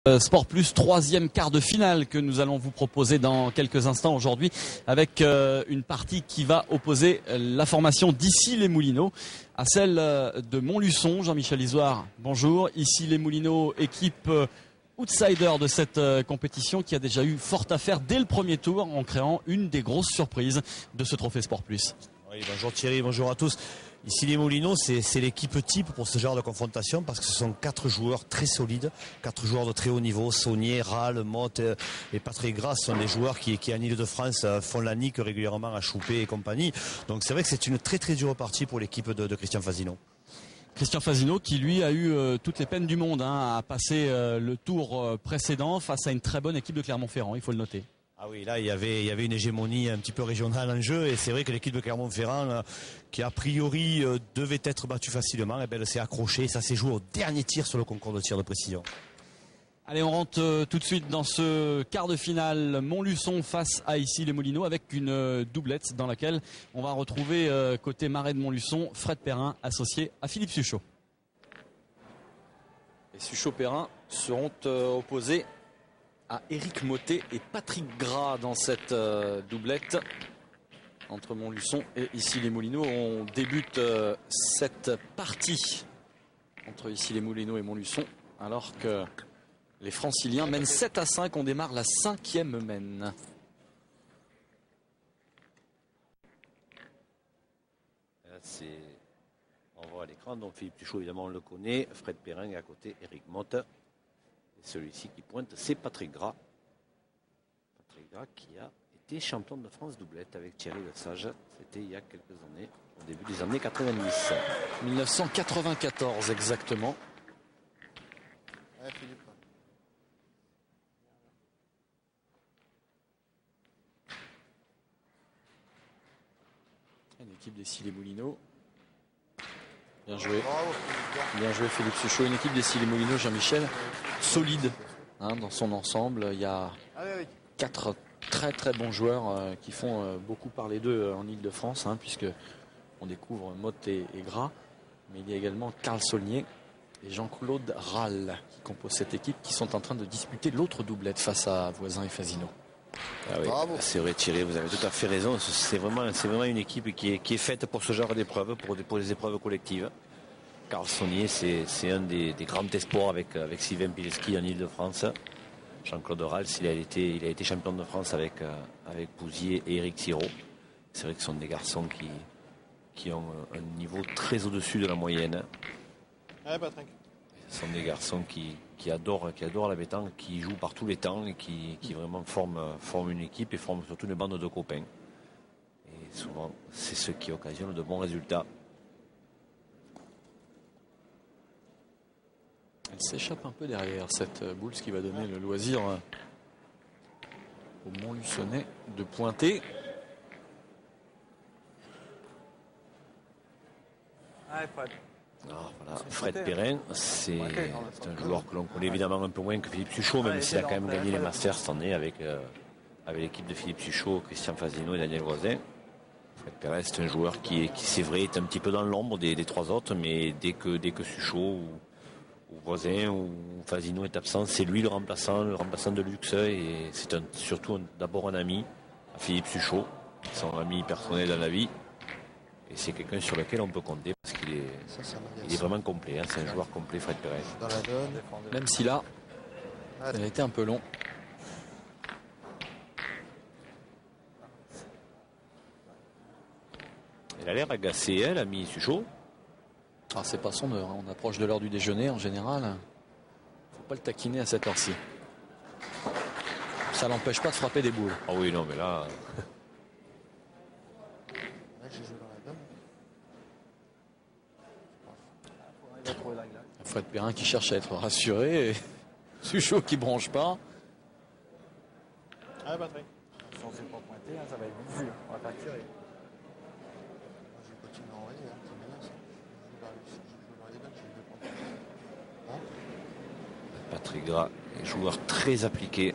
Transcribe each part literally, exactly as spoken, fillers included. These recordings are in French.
Sport Plus, troisième quart de finale que nous allons vous proposer dans quelques instants aujourd'hui avec euh, une partie qui va opposer la formation d'Issy-les-Moulineaux à celle de Montluçon. Jean-Michel Isoire, bonjour. Issy-les-Moulineaux, équipe euh, outsider de cette euh, compétition qui a déjà eu fort à faire dès le premier tour en créant une des grosses surprises de ce trophée Sport Plus. Oui, bonjour Thierry, bonjour à tous. Ici les Moulineaux, c'est l'équipe type pour ce genre de confrontation parce que ce sont quatre joueurs très solides, quatre joueurs de très haut niveau. Saunier, Rall, Motte et Patrick Gras sont des joueurs qui, qui en Ile-de-France font la nique régulièrement à Choupé et compagnie. Donc c'est vrai que c'est une très très dure partie pour l'équipe de, de Christian Fazino. Christian Fazino qui lui a eu euh, toutes les peines du monde hein, à passer euh, le tour euh, précédent face à une très bonne équipe de Clermont-Ferrand, il faut le noter. Ah oui, là il y avait il y avait une hégémonie un petit peu régionale en jeu et c'est vrai que l'équipe de Clermont-Ferrand euh, qui a priori euh, devait être battue facilement, eh ben, elle s'est accrochée, ça s'est joué au dernier tir sur le concours de tir de précision. Allez, on rentre euh, tout de suite dans ce quart de finale Montluçon face à Issy-les-Moulineaux avec une euh, doublette dans laquelle on va retrouver euh, côté Marais de Montluçon Fred Perrin associé à Philippe Suchot. Et Suchot-Perrin seront euh, opposés à Éric Mottet et Patrick Gras dans cette euh, doublette entre Montluçon et Issy-les-Moulineaux. On débute euh, cette partie entre Issy-les-Moulineaux et Montluçon alors que les Franciliens mènent sept à cinq. On démarre la cinquième mène. On voit à l'écran, donc Philippe Suchot évidemment on le connaît, Fred Perrin et à côté Éric Mottet. Celui-ci qui pointe, c'est Patrick Gras. Patrick Gras qui a été champion de France doublette avec Thierry Lesage. C'était il y a quelques années, au début des années quatre-vingt-dix. mille neuf cent quatre-vingt-quatorze exactement. Ouais, Philippe. Une équipe d'Issy-les-Moulineaux. Bien joué. Bien joué Philippe Suchot. Une équipe d'Issy-les-Moulineaux, Jean-Michel, solide hein, dans son ensemble. Il y a quatre très très bons joueurs euh, qui font euh, beaucoup parler d'eux euh, en Ile-de-France, hein, puisque on découvre Motte et, et Gras. Mais il y a également Karl Saulnier et Jean-Claude Rall qui composent cette équipe, qui sont en train de disputer l'autre doublette face à Voisin et Fazino. Ah oui, c'est vrai Thierry, vous avez tout à fait raison. C'est vraiment, c'est vraiment une équipe qui est, qui est faite pour ce genre d'épreuves, pour, pour les épreuves collectives. Karl Saulnier, c'est un des, des grands espoirs avec, avec Sylvain Pileski en Ile-de-France. Jean-Claude Rall, il a, été, il a été champion de France avec, avec Pouzier et Éric Sirot. C'est vrai que ce sont des garçons qui, qui ont un niveau très au-dessus de la moyenne. Ouais, Patrick. Ce sont des garçons qui, qui, adorent, qui adorent la pétanque, qui jouent par tous les temps et qui, qui vraiment forment, forment une équipe et forment surtout une bande de copains. Et souvent, c'est ce qui occasionne de bons résultats. Elle s'échappe un peu derrière cette boule, ce qui va donner le loisir au Montluçonnais de pointer. Ouais, Fred. Alors, voilà. Fred Perrin, c'est un joueur que l'on connaît évidemment un peu moins que Philippe Suchot, même s'il a quand même gagné les Masters cette année avec, euh, avec l'équipe de Philippe Suchot, Christian Fazino et Daniel Voisin. Fred Perrin, c'est un joueur qui, qui c'est vrai, est un petit peu dans l'ombre des, des trois autres, mais dès que, dès que Suchot ou, ou Voisin ou Fazino est absent, c'est lui le remplaçant, le remplaçant de luxe, et c'est surtout d'abord un ami à Philippe Suchot, son ami personnel dans la vie. Et c'est quelqu'un sur lequel on peut compter parce qu'il est, ça, ça il est vraiment complet. Hein. C'est un joueur complet, Fred Perrin. Dans la donne. Même si là, elle a été un peu long. Elle a l'air agacée, elle, l'ami Suchot. Ah, c'est pas son heure. On approche de l'heure du déjeuner en général. Faut pas le taquiner à cette heure-ci. Ça l'empêche pas de frapper des boules. Ah oui, non, mais là. Fred Perrin qui cherche à être rassuré et Suchot qui bronche pas. Ah, Patrick. Si on ne s'est pas pointé, hein, ça va être visu. On va pas tirer. Moi, je vais continuer à envoyer. Hein. C'est bien ça. Je vais voir les donnes, je vais hein Patrick Gras, joueur très appliqué.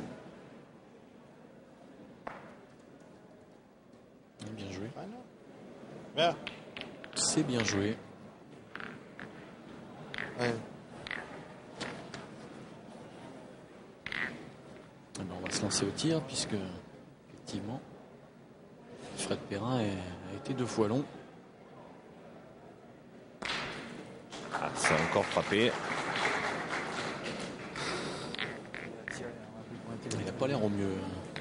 Bien joué. Ah, non. Bien. C'est bien joué. Ouais. Eh ben, on va se lancer au tir puisque effectivement Fred Perrin est, a été deux fois long. Ah, c'est encore frappé. Il n'a pas l'air au mieux.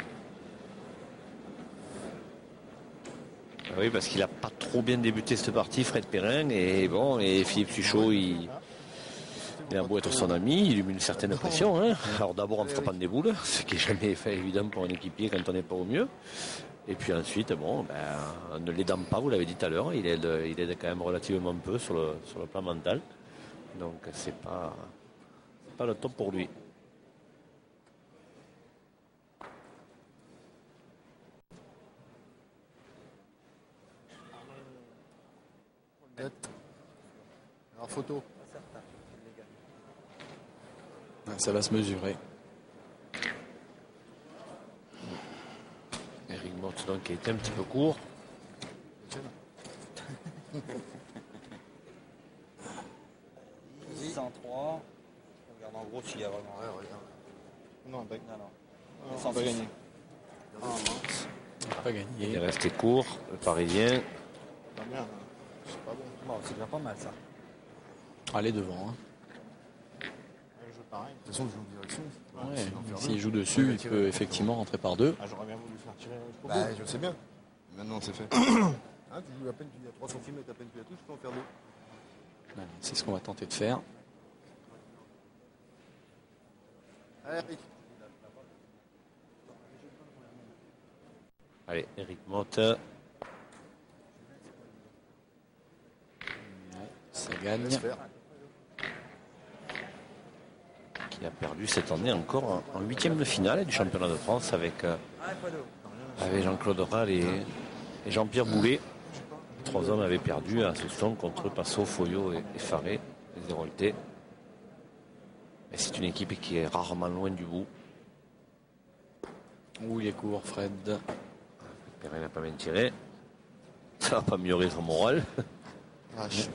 Oui, parce qu'il n'a pas trop bien débuté cette partie, Fred Perrin. Et bon, et Philippe Suchot, il, il a beau être son ami, il lui met une certaine pression. Hein. Alors d'abord en frappant des boules, ce qui n'est jamais fait évident pour un équipier quand on n'est pas au mieux. Et puis ensuite, bon, ben, en ne l'aidant pas, vous l'avez dit tout à l'heure, il aide, il aide quand même relativement peu sur le, sur le plan mental. Donc c'est pas, c'est pas le top pour lui. Alors photo. Ça va se mesurer. Eric Morte donc qui était un petit peu court. cent trois. Regarde en gros s'il y a vraiment. Ouais, regarde. Non, bec. Non, non. Non, on va gagner. Ah, il n'a pas gagné. Il est resté court, le Parisien. Pas bien, hein. C'est pas bon. Bon, c'est déjà pas mal ça. Allez devant. Hein. Ouais, je joue pareil. De toute façon, je joue en direction. Ouais, sinon, faire s'il deux. joue dessus, il peut effectivement rentrer par deux. Ah, j'aurais bien voulu faire tirer jusqu'au bout. Bah, je sais bien. Maintenant, c'est fait. Hein, tu joues à peine, tu dis à trois centimètres, à peine tu as tout, tu peux en faire deux. C'est ce qu'on va tenter de faire. Allez, Eric. Allez, Eric Motte. Ça gagne. Laisse faire. Qui a perdu cette année encore en huitième de finale du championnat de France avec, euh, avec Jean-Claude Rall et, et Jean-Pierre Boulet. Les trois hommes avaient perdu à ce son contre Passo, Foyo et, et Faré, les Héroltais. Et c'est une équipe qui est rarement loin du bout. Ouh, il est court, Fred. Perrin n'a pas bien tiré. Ça va pas améliorer son moral. Vache.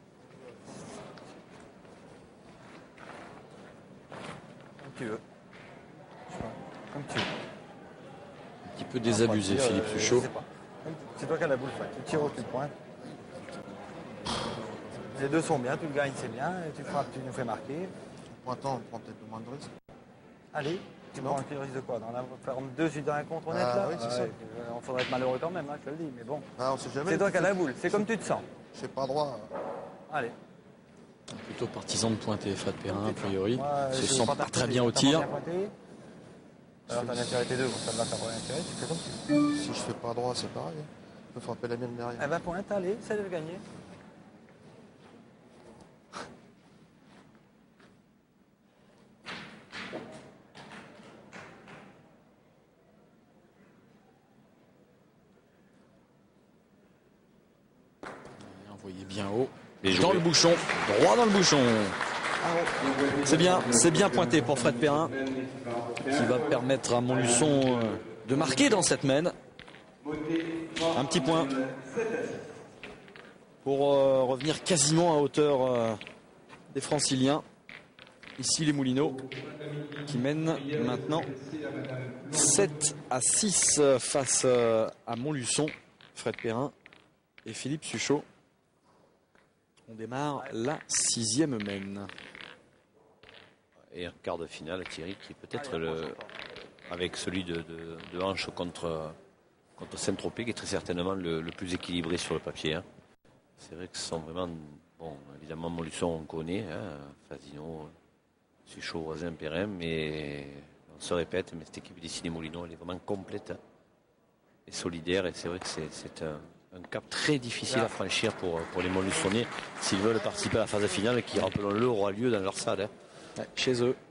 Comme tu veux. Comme tu veux. Un petit peu désabusé, Tire, Philippe euh, Suchot. je sais pas. C'est toi qui as la boule, Fred. Tu tires au tu pointes. Les deux sont bien, tu le gagnes, c'est bien. Et tu frappes, tu nous fais marquer. Pointant, on prend peut-être le moins de risques. Allez, tu Non. prends le risque de quoi? Dans la ferme deux suite dans un contre honnête Ah, là oui, c'est Ouais, ça. euh, On faudrait être malheureux quand même, hein, je te le dis, mais bon. Ah, on sait jamais. C'est toi qui as la boule, c'est comme tu te sens. Je sais pas droit. Allez. Plutôt partisan de pointer Fred Perrin, a priori. Moi, Se je sent pas pas ta très pointer, bien au t'as tir. pas bien pointé. Alors t'en as tiré tes deux, bon, ça va, t'as pas bien tiré, tu fais comme tu veux. Si je fais pas droit, c'est pareil. hein. Je peux frapper la mienne derrière. Eh ben pointe, allez, essaie de le gagner. Envoyé bien haut. Bien joué. Dans le bouchon. Droit dans le bouchon. C'est bien, c'est bien pointé pour Fred Perrin, qui va permettre à Montluçon euh, de marquer dans cette mène. Un petit point pour euh, revenir quasiment à hauteur euh, des Franciliens. Ici les Moulineaux qui mènent maintenant sept à six face euh, à Montluçon. Fred Perrin et Philippe Suchot. On démarre la sixième mène. Et un quart de finale, Thierry, qui est peut-être le, avec celui de, de, de Hanche contre, contre Saint-Tropez, qui est très certainement le, le plus équilibré sur le papier. Hein. C'est vrai que ce sont vraiment, bon, évidemment, Montluçon, on connaît, hein, Fasino, Suchot, Voisin, Perrin, mais on se répète, mais cette équipe des Moulineaux, elle est vraiment complète hein, et solidaire, et c'est vrai que c'est, c'est un, un cap très difficile à franchir pour, pour les Montluçonnais s'ils veulent participer à la phase finale, qui, rappelons-le, aura lieu dans leur salle. Hein. Ouais, chez eux.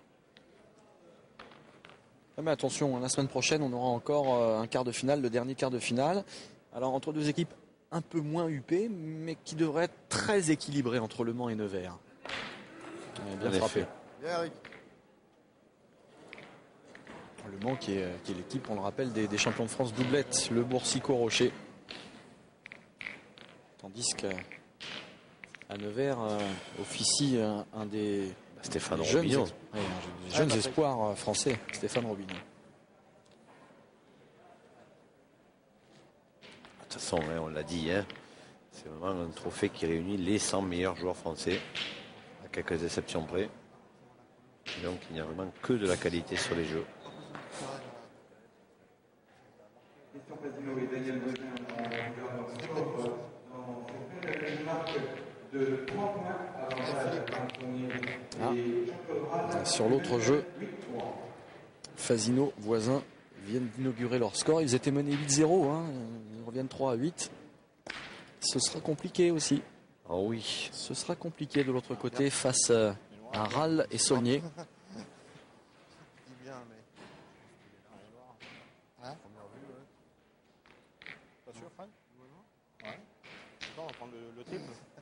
Ah, mais attention, la semaine prochaine, on aura encore euh, un quart de finale, le dernier quart de finale. Alors entre deux équipes un peu moins huppées, mais qui devraient être très équilibrées entre Le Mans et Nevers. Ouais, bien En frappé. effet. Bien, Eric. Le Mans qui est, qui est l'équipe, on le rappelle, des, des champions de France doublette, le Boursicot-Rocher. Tandis qu'à à Nevers euh, officie un, un des... Stéphane jeunes, Robillon. ex- ouais, un jeune- jeunes espoirs euh, français, Stéphane Robillon. De toute façon, hein, on l'a dit, hein, c'est vraiment un trophée qui réunit les cent meilleurs joueurs français, à quelques exceptions près. Et donc il n'y a vraiment que de la qualité sur les jeux. Ah. Sur l'autre jeu, Fasino, voisins, viennent d'inaugurer leur score. Ils étaient menés huit zéro, hein. Ils reviennent trois à huit. Ce sera compliqué aussi. Oh oui. Ce sera compliqué de l'autre côté face à Râle et Saulnier. On va prendre le, le triple.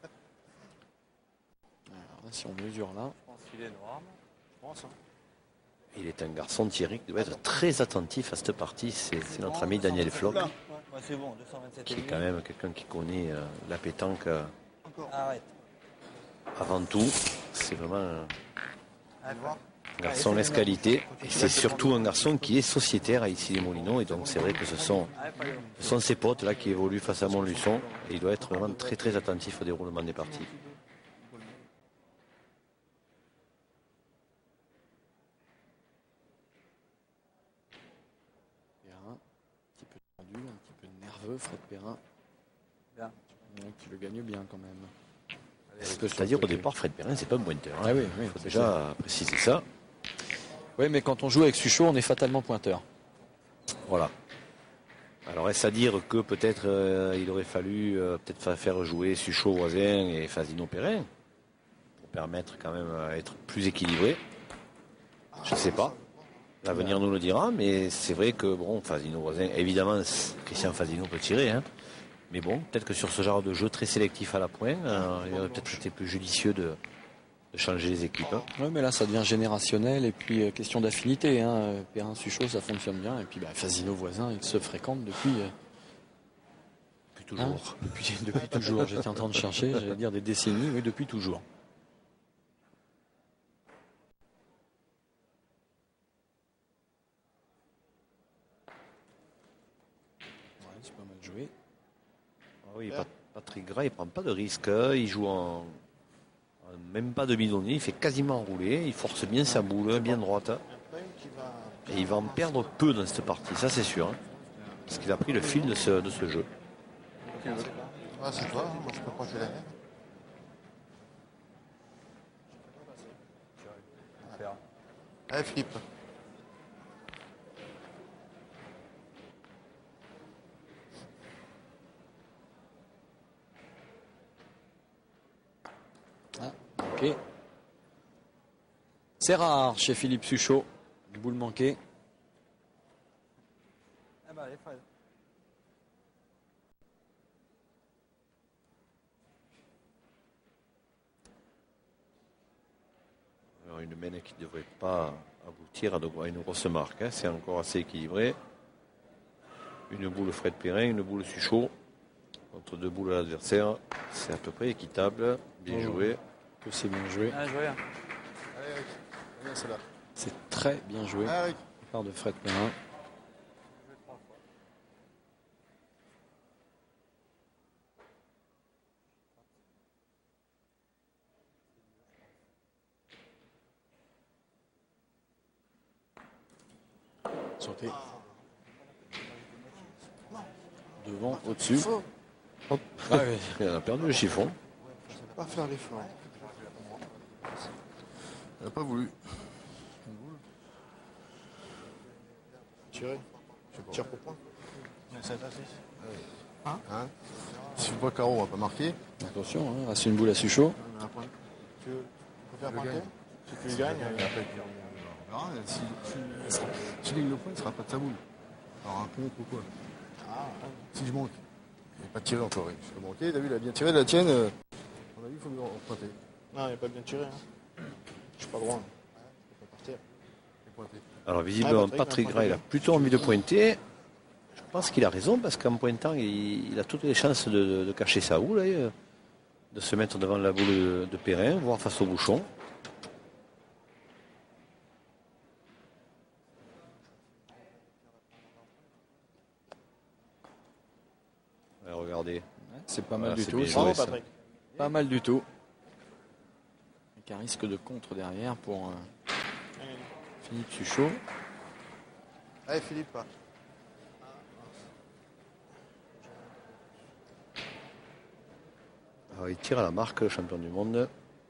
Alors, si on mesure là. Je pense qu'il est noir. Je pense. Hein. Il est un garçon, Thierry, qui doit être très attentif à cette partie. C'est c'est notre ami Daniel Floch, Ouais, ouais, c'est bon, deux cent vingt-sept qui est quand même quelqu'un qui connaît euh, la pétanque euh, Arrête. avant tout. C'est vraiment un Arrête. garçon S-qualité. Et c'est surtout un garçon qui est sociétaire à Issy-les-Moulineaux. Et donc c'est vrai que ce sont, ce sont ses potes là qui évoluent face à Montluçon. Et il doit être vraiment très très attentif au déroulement des parties. Perrin, un petit peu tendu, un petit peu nerveux, Fred Perrin. Bien. Donc, il le gagne bien quand même. C'est-à-dire au départ, Fred Perrin, c'est pas un pointeur. Hein. Ah oui, oui, Il faut c'est déjà préciser ça. Oui, mais quand on joue avec Suchot, on est fatalement pointeur. Voilà. Alors est-ce à dire que peut-être euh, il aurait fallu euh, peut-être faire jouer Suchot, Voisin et Fasino Perrin pour permettre quand même à être plus équilibré. Je ne sais pas. L'avenir nous le dira, mais c'est vrai que bon, Fasino, Voisin, évidemment, Christian Fasino peut tirer, hein. Mais bon, peut-être que sur ce genre de jeu très sélectif à la pointe, euh, il aurait peut-être été plus judicieux de, de changer les équipes. Hein. Oui, mais là, ça devient générationnel et puis euh, question d'affinité. Hein. Perrin, Suchot, ça fonctionne bien. Et puis, bah, Fasino, Voisin, ils se fréquentent depuis. Euh, Depuis toujours. hein, depuis, depuis toujours. J'étais en train de chercher, j'allais dire des décennies, oui, depuis toujours. Ouais, c'est pas mal joué. Ah oui, Pat- Patrick Gras, il prend pas de risque. Il joue en, en même pas de bidonnier. Il fait quasiment rouler. Il force bien sa boule, bien droite. Et il va en perdre peu dans cette partie, ça c'est sûr. Hein. Parce qu'il a pris le fil de ce, de ce jeu. Ah, c'est toi, hein. Moi je peux pas jouer la mienne. Allez, Philippe. Ah, ok. C'est rare chez Philippe Suchot. Boule manquée. Ah bah, allez, Fred. Alors une mène qui ne devrait pas aboutir à, de, à une grosse marque. Hein. C'est encore assez équilibré. Une boule Fred Perrin, une boule Suchot. Entre deux boules à l'adversaire. C'est à peu près équitable. Bien Oh. joué. Que c'est bien joué. Ah, je reviens. Allez, Eric. Viens, celle-là. C'est très bien joué. Allez, Eric. De la part de Fred Perrin. Sauter. Devant, au-dessus. Hop. Ah oui. Il a perdu le chiffon. Je ne sais pas faire l'effort. Elle n'a pas voulu. Tirer. Tire pour point. Hein, hein Si le bois carreau, on va pas marquer. Attention, hein, reste une boule à Suchot. Tu veux faire marquer? Si tu le gagnes, et après tu on verra. Si si- si tu gagnes le point, il ne sera pas de sa boule. Alors un contre ou quoi? Si je manque. Il n'est pas tiré encore. Je peux manquer. T'as vu, il a bien tiré de la tienne. euh, On a vu, il faut nous emprunter. Non, il n'a pas bien tiré. Hein. Je suis pas droit. Je peux pas partir. Emprunter. Alors visiblement, Ah, Patrick, Patrick il a Gras, il a pointé. plutôt envie de pointer. Je pense qu'il a raison parce qu'en pointant, il, il a toutes les chances de, de- de cacher sa boule, hein, de se mettre devant la boule de, de Perrin, voire face au bouchon. regardez. Ouais, c'est pas mal Voilà, du c'est tout. bien ça. joué, Bravo ça. Patrick. Pas mal du tout. Avec un risque de contre derrière pour euh, Philippe Suchot. Allez Philippe. pas. Alors, il tire à la marque, le champion du monde.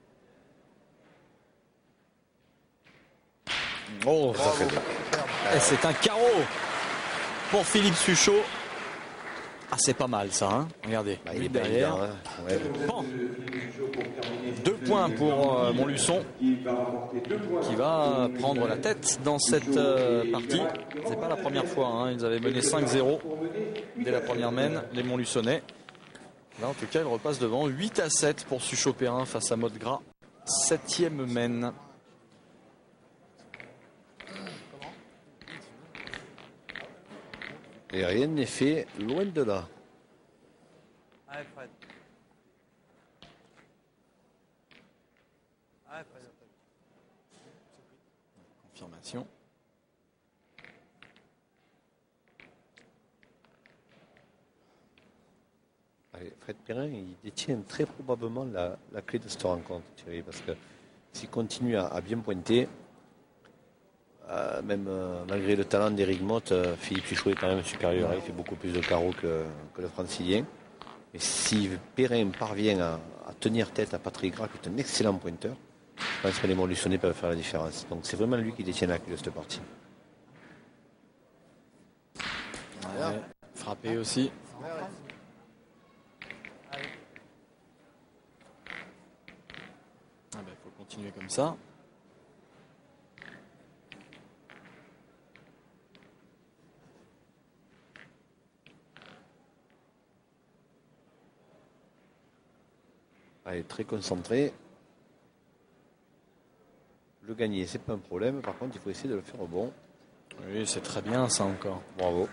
Oh, Ça fait bien. et c'est un carreau pour Philippe Suchot. Ah, c'est pas mal ça, hein. Regardez, Bah, il but est pas derrière. évident, hein. Ouais. Bon. Deux points pour euh, Montluçon, qui va prendre la tête dans cette euh, partie. C'est pas la première fois, hein. Ils avaient mené cinq zéro dès la première mène, les Montluçonnais. Là, en tout cas, ils repassent devant. huit à sept pour Suchot-Perrin face à Motte Gras. Septième mène. Et rien n'est fait loin de là. Allez, Fred. Allez, Fred. Confirmation. Allez, Fred Perrin, il détient très probablement la, la clé de cette rencontre, Thierry, parce que s'il continue à, à bien pointer, euh, même euh, malgré le talent d'Éric Motte, euh, Philippe Suchot est quand même supérieur. Hein, il fait beaucoup plus de carreaux que, que le Francilien. Et si Perrin parvient à, à tenir tête à Patrick Gras, qui est un excellent pointeur, je pense que les Montluçonnais peuvent faire la différence. Donc c'est vraiment lui qui détient la clé de cette partie. Ouais, frappé aussi. Ah ben, faut continuer comme ça. Allez, très concentré. Le gagner, c'est pas un problème. Par contre, il faut essayer de le faire au bon. Oui, c'est très bien ça encore. Bravo.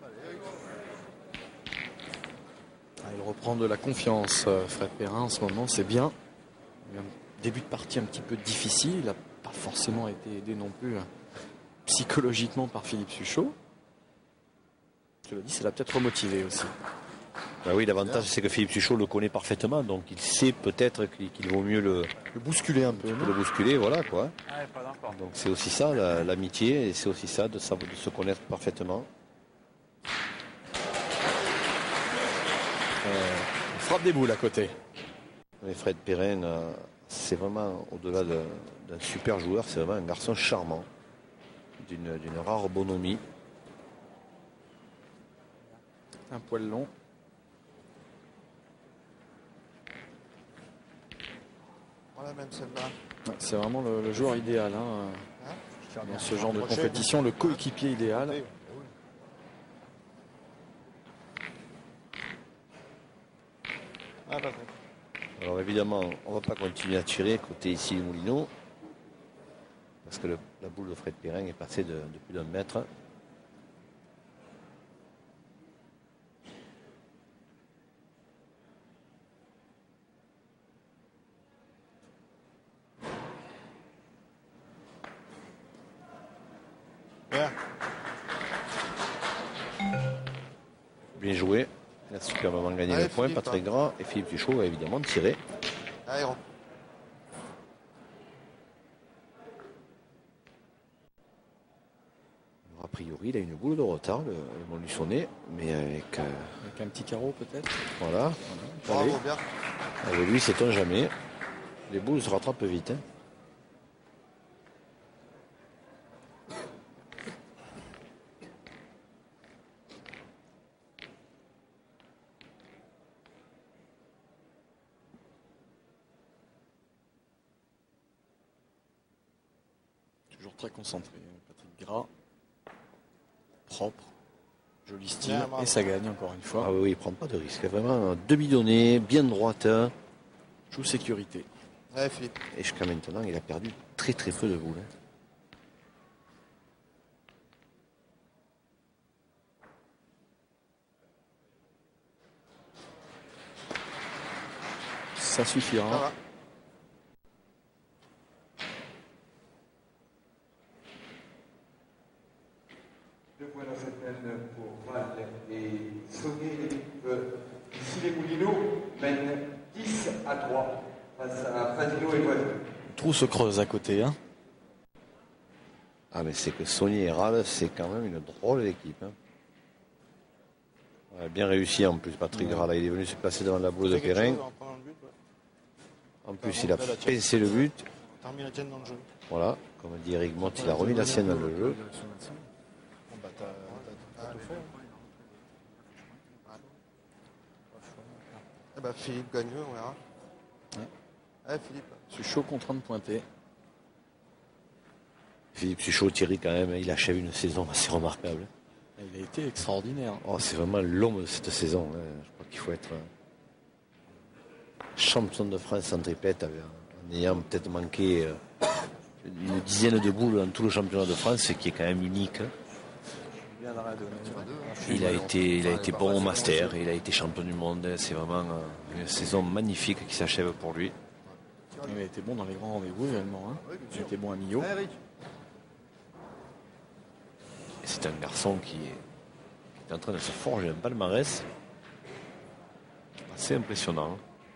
Ah, il reprend de la confiance, euh, Fred Perrin, en ce moment, c'est bien. Il y a un début de partie un petit peu difficile. Il n'a pas forcément été aidé non plus hein, psychologiquement par Philippe Suchot. Je le dis, ça l'a peut-être remotivé aussi. Ben oui, l'avantage, c'est que Philippe Suchot le connaît parfaitement. Donc il sait peut-être qu'il qu'il vaut mieux le, Le bousculer un peu. le non bousculer. Voilà quoi. Allez, Fred, encore. Donc c'est aussi ça, la- l'amitié. Et c'est aussi ça, de, savoir- de se connaître parfaitement. Il frappe des boules à côté. Mais Fred Perrin, euh, c'est vraiment, au-delà de- d'un super joueur, c'est vraiment un garçon charmant. D'une d'une rare bonhomie. Un poil long. Voilà, même celle-là. Ouais, c'est vraiment le, le joueur idéal hein, Hein dans ce genre de Prochaine. compétition, le coéquipier idéal. Oui, oui. Ah, Patrick. Alors évidemment, on ne va pas continuer à tirer côté ici les Moulineaux. Parce que le- la boule de Fred Perrin est passée de, de plus d'un mètre. Bien. Bien joué. Il a superbement gagné Allez, le point. Philippe, Patrick Gras et Philippe Suchot a évidemment tiré. Allez, Ron. Alors, a priori, il a une boule de retard, le, le Montluçonnais, mais avec. euh, Avec un petit carreau peut-être. voilà. Bravo, Allez. bien. Avec lui, sait-on jamais. Les boules se rattrapent vite. hein. Toujours très concentré. Patrick Gras. Propre. Joli style. Bien, bravo. Et ça gagne encore une fois. Ah oui, oui, il prend pas de risque. Vraiment demi-donné, bien droite. Joue sécurité. Allez, Philippe. Et jusqu'à maintenant, il a perdu très très peu de boules. hein. Ça Ça suffira. va. Deux points dans cette mène pour Val et Saunier, l'équipe Ici, les Moulineaux mènent dix à trois face à Fasino et Voisin. Trou se creuse à côté. Hein. Ah, mais c'est que Saunier et Râle, c'est quand même une drôle d'équipe. Hein. Ouais, bien réussi en plus, Patrick ouais. Râle. Il est venu se placer devant la boule de Perrin. En plus, il a pincé le but. Voilà, comme dit Eric Mott, il a remis la sienne dans le jeu. Eh ben, Philippe gagne, on verra. Ouais. Allez, Philippe. Suchot contraint de pointer. Philippe Suchot, Thierry, quand même, il achève une saison assez remarquable. Il a été extraordinaire. Oh, c'est vraiment l'homme de cette saison. Hein. Je crois qu'il faut être champion de France en tripette, en ayant peut-être manqué une dizaine de boules dans tout le championnat de France, ce qui est quand même unique. Il a été, il a été bon au Master, il a été champion du monde. C'est vraiment une saison magnifique qui s'achève pour lui. Il a été bon dans les grands rendez-vous également. Hein. Il a été bon à Millau. C'est un garçon qui est, qui est en train de se forger un palmarès assez impressionnant.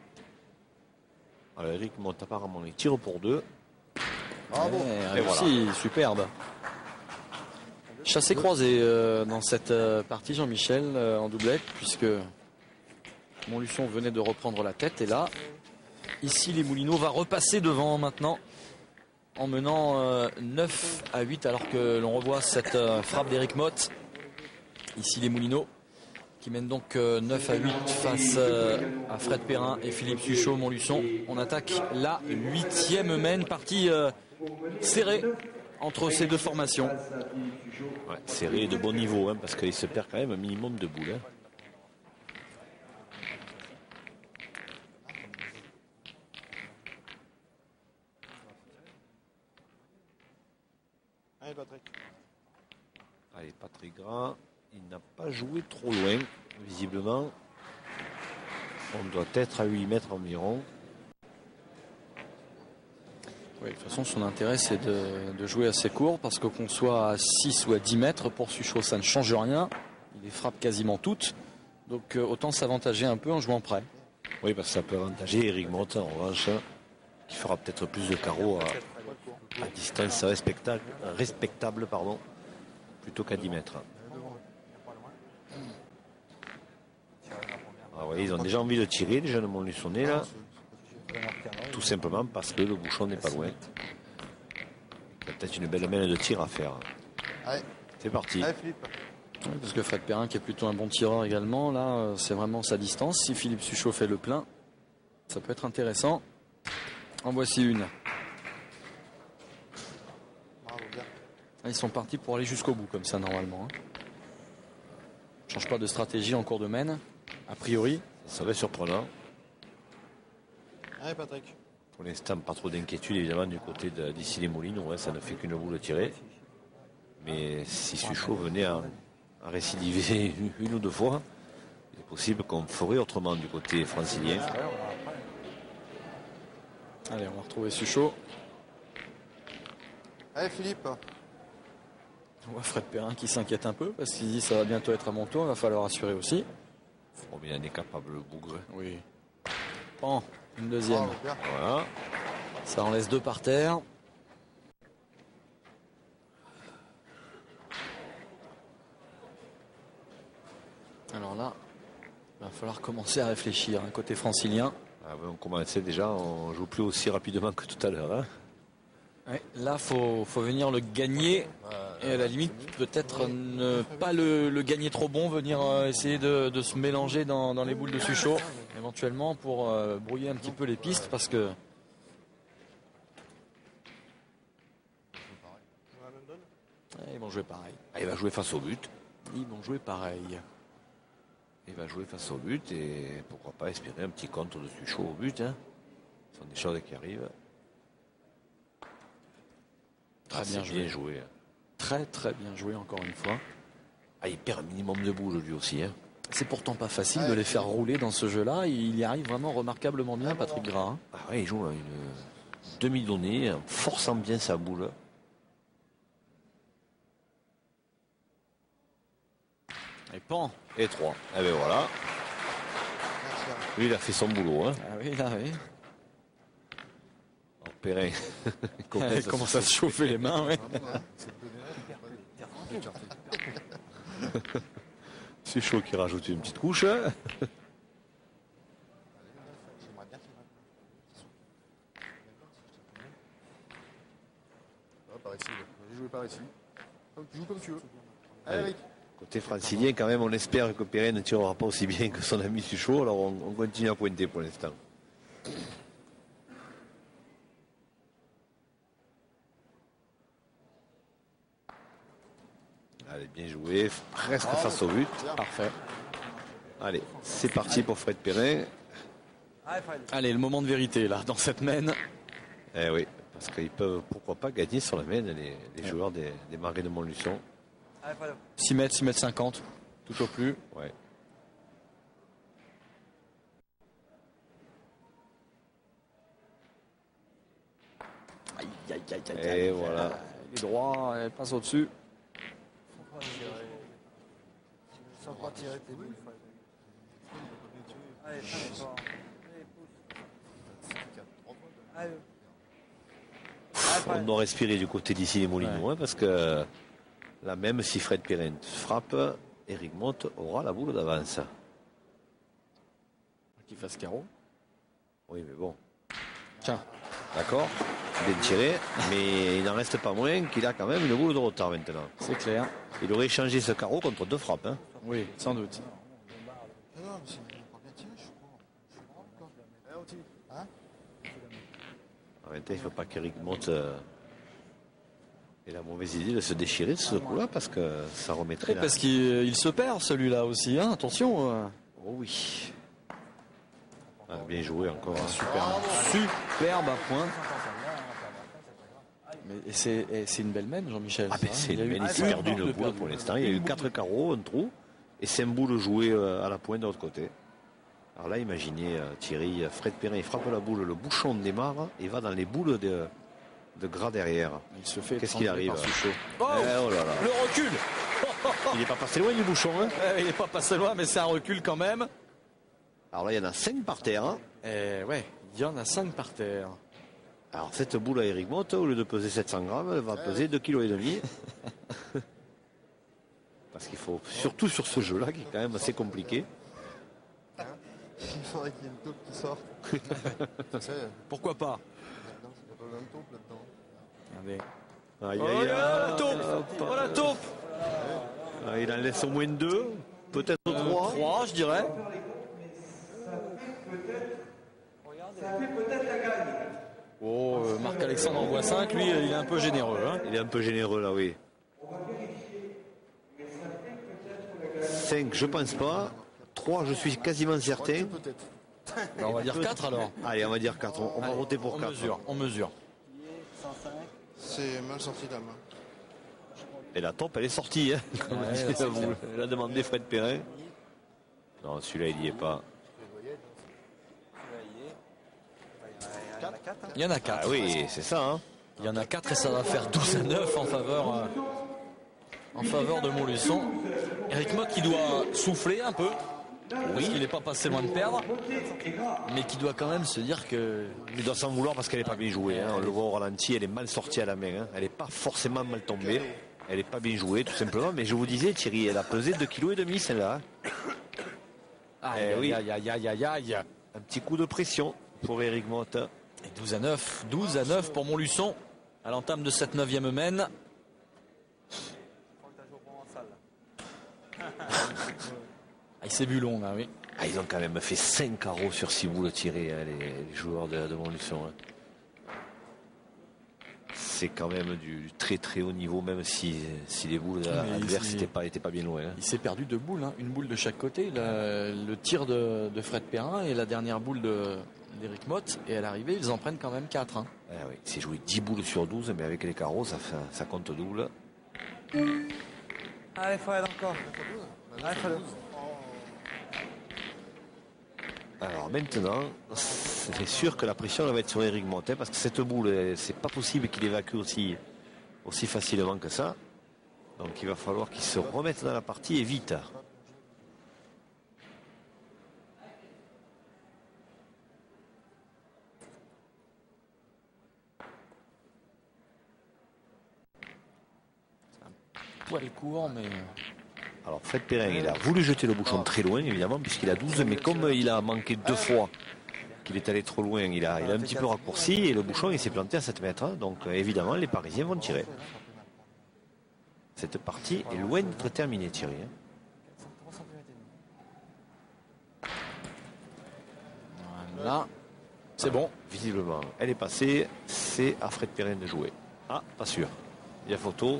Alors Eric monte apparemment les tirs pour deux. Bravo. Ouais, réussi, voilà. Superbe. Chassé croisé euh, dans cette euh, partie, Jean-Michel, euh, en doublette, puisque Montluçon venait de reprendre la tête. Et là, ici, les Moulineaux va repasser devant maintenant, en menant euh, neuf à huit, alors que l'on revoit cette euh, frappe d'Eric Mott. Ici, les Moulineaux, qui mènent donc euh, neuf à huit face euh, à Fred Perrin et Philippe Suchot, Montluçon. On attaque la huitième mène, partie euh, serrée entre ces deux formations. Ouais, serré de bon niveau, hein, parce qu'il se perd quand même un minimum de boules. Hein. Allez, Patrick. Allez, Patrick Gras, il n'a pas joué trop loin, visiblement. On doit être à huit mètres environ. Oui, de toute façon, son intérêt, c'est de, de jouer assez court, parce que qu'on soit à six ou à dix mètres, pour Suchot, ça ne change rien. Il les frappe quasiment toutes. Donc, euh, autant s'avantager un peu en jouant près. Oui, parce que ça peut avantager Eric Mott, en revanche, qui fera peut-être plus de carreaux à, à distance respectable, respectable pardon, plutôt qu'à dix mètres. Ah ouais, ils ont déjà envie de tirer, les jeunes Montluçonnais, là. Tout simplement parce que le bouchon n'est pas loin. Il y a peut-être une belle mène de tir à faire. C'est parti. Allez, Philippe. Oui, parce que Fred Perrin, qui est plutôt un bon tireur également, là, c'est vraiment sa distance. Si Philippe Suchot fait le plein, ça peut être intéressant. En voici une. Bravo, bien. Ils sont partis pour aller jusqu'au bout, comme ça, normalement. Hein. Change pas de stratégie en cours de mène, a priori. Ça serait surprenant. Allez, Patrick. Pour l'instant, pas trop d'inquiétude évidemment du côté d'ici les Moulineaux. Ouais, ça ne fait qu'une boule tirée. Mais si Suchot venait à, à récidiver une, une ou deux fois, il est possible qu'on ferait autrement du côté francilien. Allez, on va retrouver Suchot. Allez, Philippe. On voit Fred Perrin qui s'inquiète un peu parce qu'il dit ça va bientôt être à mon tour, il va falloir assurer aussi. Oh, mais il en est capable, le bougre. Oui. Bon, une deuxième. Oh, voilà. Ça en laisse deux par terre. Alors là, il va falloir commencer à réfléchir, hein, côté francilien. Ah ben on commençait déjà, on joue plus aussi rapidement que tout à l'heure. Hein. Ouais, là, il faut, faut venir le gagner. Et à la limite, peut-être ne pas le, le gagner trop bon, venir euh, essayer de, de se mélanger dans, dans les boules de Suchot, éventuellement, pour euh, brouiller un petit peu les pistes, parce que... Ouais, ils vont jouer pareil. Ah, il va jouer face au but. Ils vont jouer pareil. Il va jouer face au but et pourquoi pas espérer un petit compte de Suchot au but. Hein. Ce sont des choses qui arrivent. Très ah, bien joué. bien joué. Très très bien joué encore une fois. Ah, il perd un minimum de boules lui aussi. Hein. C'est pourtant pas facile ouais, de les faire rouler dans ce jeu-là. Il y arrive vraiment remarquablement bien, Patrick Gras. Hein. Ah ouais, il joue à une demi-donnée, en forçant bien sa boule. Et pan. Et trois. Et bien voilà. Lui, il a fait son boulot. Hein. Ah oui, là, oui. Alors, Perrin Il commence à se chauffer les mains, oui. C'est chaud qui rajoute une petite couche. Hein. Par ici, j'ai joué par ici. Tu joues comme tu veux. Allez, Allez. Côté francilien, quand même, on espère que Perrin ne tirera pas aussi bien que son ami Suchot. Alors on, on continue à pointer pour l'instant. Allez, bien joué, presque ah, face au but. Parfait. Allez, c'est parti pour Fred Perrin. Allez, le moment de vérité là, dans cette mène. Eh oui, parce qu'ils peuvent, pourquoi pas, gagner sur la mène, les, les joueurs des, des Marais de Montluçon. six mètres, six mètres cinquante, tout au plus. Ouais. Aïe, aïe, aïe, aïe. Et aïe. voilà. Il est droit, il passe au-dessus. Sans pas tirer tes boules. Allez, on doit respirer du côté d'ici les Moulineaux, ouais. hein, parce que là même si Fred Perrin frappe, Eric Motte aura la boule d'avance. Qu'il fasse carreau. Oui, mais bon. Tiens. D'accord, bien tiré, mais il n'en reste pas moins qu'il a quand même une boule de retard maintenant. C'est clair. Il aurait échangé ce carreau contre deux frappes. Hein. Oui, sans doute. En même temps, il ne faut pas qu'Eric Motte euh, ait la mauvaise idée de se déchirer de ce coup-là parce que ça remettrait. Oui, parce qu'il il se perd celui-là aussi, hein, attention. Euh. Oh oui. Ah, bien joué encore. Hein. Super. Superbe à point. Mais c'est une belle mène, Jean-Michel. Ah, ben c'est une mène, il s'est perdu une boule pour l'instant. Il y a eu quatre carreaux, un trou, et cinq boules jouées à la pointe de l'autre côté. Alors là, imaginez euh, Thierry, Fred Perrin, il frappe la boule, le bouchon démarre et va dans les boules de, de gras derrière. Il se fait. Qu'est-ce qu'il arrive oh, eh, oh là là. Le recul. Il n'est pas passé loin du bouchon. Hein. Il n'est pas passé loin, mais c'est un recul quand même. Alors là, il y en a cinq par terre. Hein. Et ouais, il y en a cinq par terre. Alors cette boule à Eric Motte, au lieu de peser sept cents grammes, elle va peser deux virgule cinq kilos. Parce qu'il faut, surtout sur ce jeu-là, qui est quand même assez compliqué. Il me faudrait qu'il y ait une taupe qui sorte. Pourquoi pas? Il n'y a pas besoin de taupe là-dedans. Regardez. Aïe, oh aïe, là, la taupe. Oh la taupe. Ah, il en laisse au moins deux, peut-être euh, trois. Trois, je dirais. Ça fait peut-être la gagne. Oh, euh, Marc-Alexandre en voit cinq, lui, il est un peu généreux. Hein. Il est un peu généreux là, oui. cinq, je pense pas. trois, je suis quasiment certain. On va dire quatre alors. Allez, on va dire quatre. On, on va Allez, voter pour on quatre. Mesure, on mesure. C'est mal sorti la main. Et la taupe, elle est sortie. Hein, comme ouais, dit, vous, elle a demandé Fred Perrin. Non, celui-là, il n'y est pas. Il y en a quatre. Ah oui, c'est ça. Hein. Il y en a quatre et ça va faire douze à neuf en faveur, euh, en faveur de Montluçon. Eric Motte qui doit souffler un peu. Oui, il n'est pas passé loin de perdre, mais qui doit quand même se dire que. Il doit s'en vouloir parce qu'elle n'est pas bien jouée. Hein. On le voit au ralenti, elle est mal sortie à la main. Hein. Elle n'est pas forcément mal tombée. Elle n'est pas bien jouée, tout simplement. Mais je vous disais, Thierry, elle a pesé deux virgule cinq kilos celle-là. Aïe, eh oui. aïe, aïe, aïe, aïe, aïe. Un petit coup de pression pour Eric Motte. Et douze à neuf. douze à neuf pour Montluçon à l'entame de cette neuvième mène. Ah, c'est Bulon là, oui. Ah, ils ont quand même fait cinq carreaux sur six boules tirées, hein, les, les joueurs de, de Montluçon. Hein. C'est quand même du très très haut niveau, même si, si les boules adverses n'étaient pas, étaient pas bien loin. Hein. Il s'est perdu deux boules, hein. Une boule de chaque côté. Le, le tir de, de Fred Perrin et la dernière boule d'Eric Motte. Et à l'arrivée, ils en prennent quand même quatre. Hein. Ah oui, c'est joué dix boules sur douze, mais avec les carreaux, ça, fait, ça compte double. Allez, Fred, encore. Allez, Fred. Alors maintenant, c'est sûr que la pression va être sur Eric Motte, hein, parce que cette boule, c'est pas possible qu'il évacue aussi, aussi facilement que ça. Donc il va falloir qu'il se remette dans la partie et vite. poil court, mais Alors Fred Perrin, il a voulu jeter le bouchon très loin, évidemment, puisqu'il a douze, mais comme il a manqué deux fois, qu'il est allé trop loin, il a, il a un petit peu raccourci, et le bouchon, il s'est planté à sept mètres. Donc, euh, évidemment, les Parisiens vont tirer. Cette partie est loin d'être terminée, Thierry. Là, c'est bon. Visiblement, elle est passée. C'est à Fred Perrin de jouer. Ah, pas sûr. Il y a photo.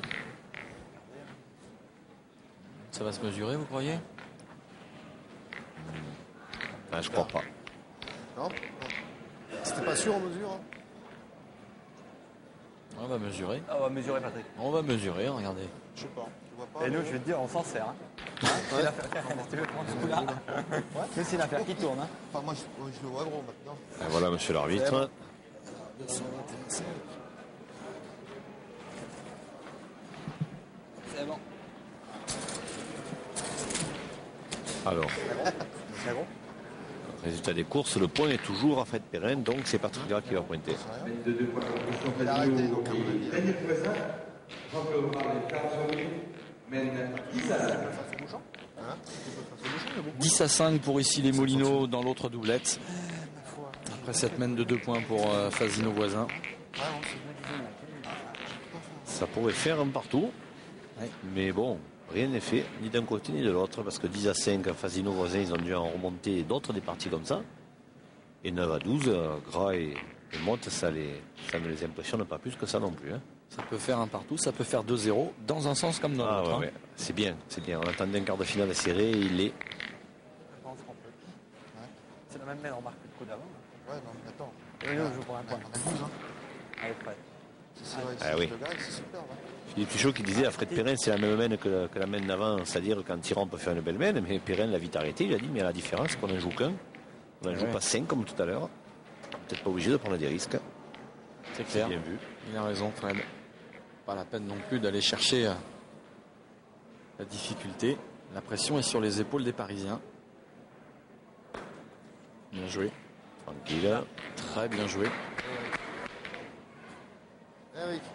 Ça va se mesurer, vous croyez? Ah, je crois pas. Non, non. C'était pas sûr en mesure. Hein. On va mesurer. Ah, on va mesurer, Patrick. On va mesurer, regardez. Je sais pas. Tu vois pas. Et nous, mais- je vais te dire, on s'en sert. Hein. Hein, c'est l'affaire. Tu veux prendre ce coup-là? Nous, c'est une affaire qui tourne. Hein. Enfin, moi, je, moi, je le vois gros maintenant. Et voilà, monsieur l'arbitre. deux cent vingt et un. C'est bon. Alors, C'est gros. résultat des courses, le point est toujours à Fred Perrin, donc c'est Patrick Gras qui va pointer. De deux points pour Il a arrêté, donc, à mon avis. et Daniel Voisin. Jean-Claude Marlet, Carzoni mène dix à cinq. Hein Tu peux faire ce bouchon, mais bon. dix à cinq pour ici les Moulineaux dans l'autre doublette. Ma foi. Après cette mène de deux points pour euh, Fasino voisin. Ouais, on se met Ça pourrait faire un partout, Ouais. mais bon, rien n'est fait, ni d'un côté ni de l'autre, parce que dix à cinq, Fasino voisin, ils ont dû en remonter d'autres des parties comme ça. Et neuf à douze, euh, Gras et, et Motte, ça, les, ça ne les impressionne pas plus que ça non plus. Hein. Ça peut faire un partout, ça peut faire deux zéro dans un sens comme dans Ah l'autre. ouais, hein. ouais. C'est bien, c'est bien. On attendait un quart de finale serré, il est. Je pense qu'on peut. C'est la même mène, on marque le coup d'avant. Ouais, non, mais attends. Et nous, je joue pour un point. On a douze, hein. Allez, Fred. Si c'est vrai, Ah si oui. je le gagne, c'est super. Hein. Philippe Pichot qui disait à Fred Perrin, c'est la même mène que, que la mène d'avant, c'est-à-dire qu'en tirant on peut faire une belle mène, mais Perrin l'a vite arrêté, il a dit, mais la différence c'est qu'on n'en joue qu'un, on n'en joue Ouais. pas cinq comme tout à l'heure, peut-être pas obligé de prendre des risques, C'est clair. bien vu. Il a raison, Fred. Pas la peine non plus d'aller chercher euh, la difficulté. La pression est sur les épaules des Parisiens. Bien joué. Tranquille. Très bien joué. Eh oui.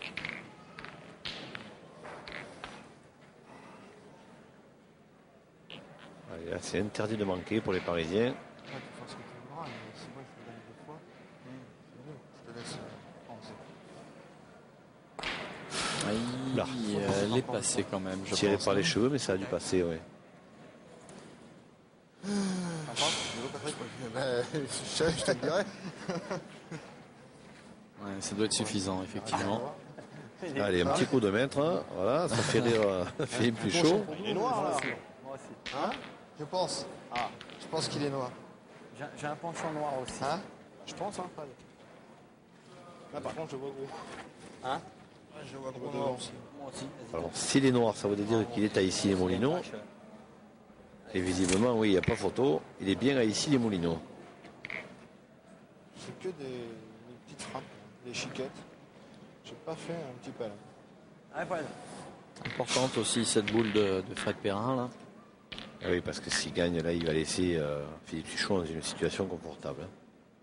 Allez, là, c'est interdit de manquer pour les Parisiens. Ouais, tu fais ce que tu voudras, mais si moi je le gagne deux fois, c'est mieux. Je te laisse euh, penser. Ah, Là. il, euh, elle est passée quand même, je Tiré pense. par les cheveux, mais ça a dû passer, oui. Eh ben, je, je te le dirai. Ouais, ça doit être suffisant, effectivement. Allez, un petit coup de maître, hein. Voilà, ça fait rire euh, Philippe Pichot. Il est noir, là. Moi aussi. Hein? Je pense. Ah, Je pense qu'il est noir. j'ai j'ai un penchant noir aussi. Hein? Je pense, hein, Fred. Là, par contre, je vois gros. Hein? Je vois gros noir aussi. Moi aussi. Vas-y. Alors, s'il est noir, ça veut dire qu'il est à ici les Moulineaux. Et visiblement, oui, il n'y a pas photo. Il est bien à ici les Moulineaux. C'est que des, des petites frappes, des chiquettes. J'ai pas fait un petit palin. Allez, Fred. Importante aussi cette boule de, de Fred Perrin, là. Ah oui, parce que s'il gagne, là, il va laisser euh, Philippe Pichot dans une situation confortable. hein.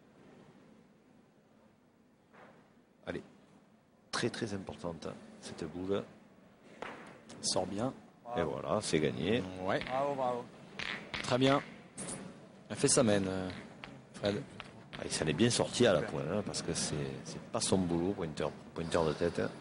Allez, très très importante, hein, cette boule. Sort bien. Et voilà, c'est gagné. Ouais, Bravo, bravo. très bien. Elle fait sa mène, euh, Fred. Ah, il s'en est bien sorti à la pointe, hein, parce que c'est c'est pas son boulot, pointeur, pointeur de tête. hein.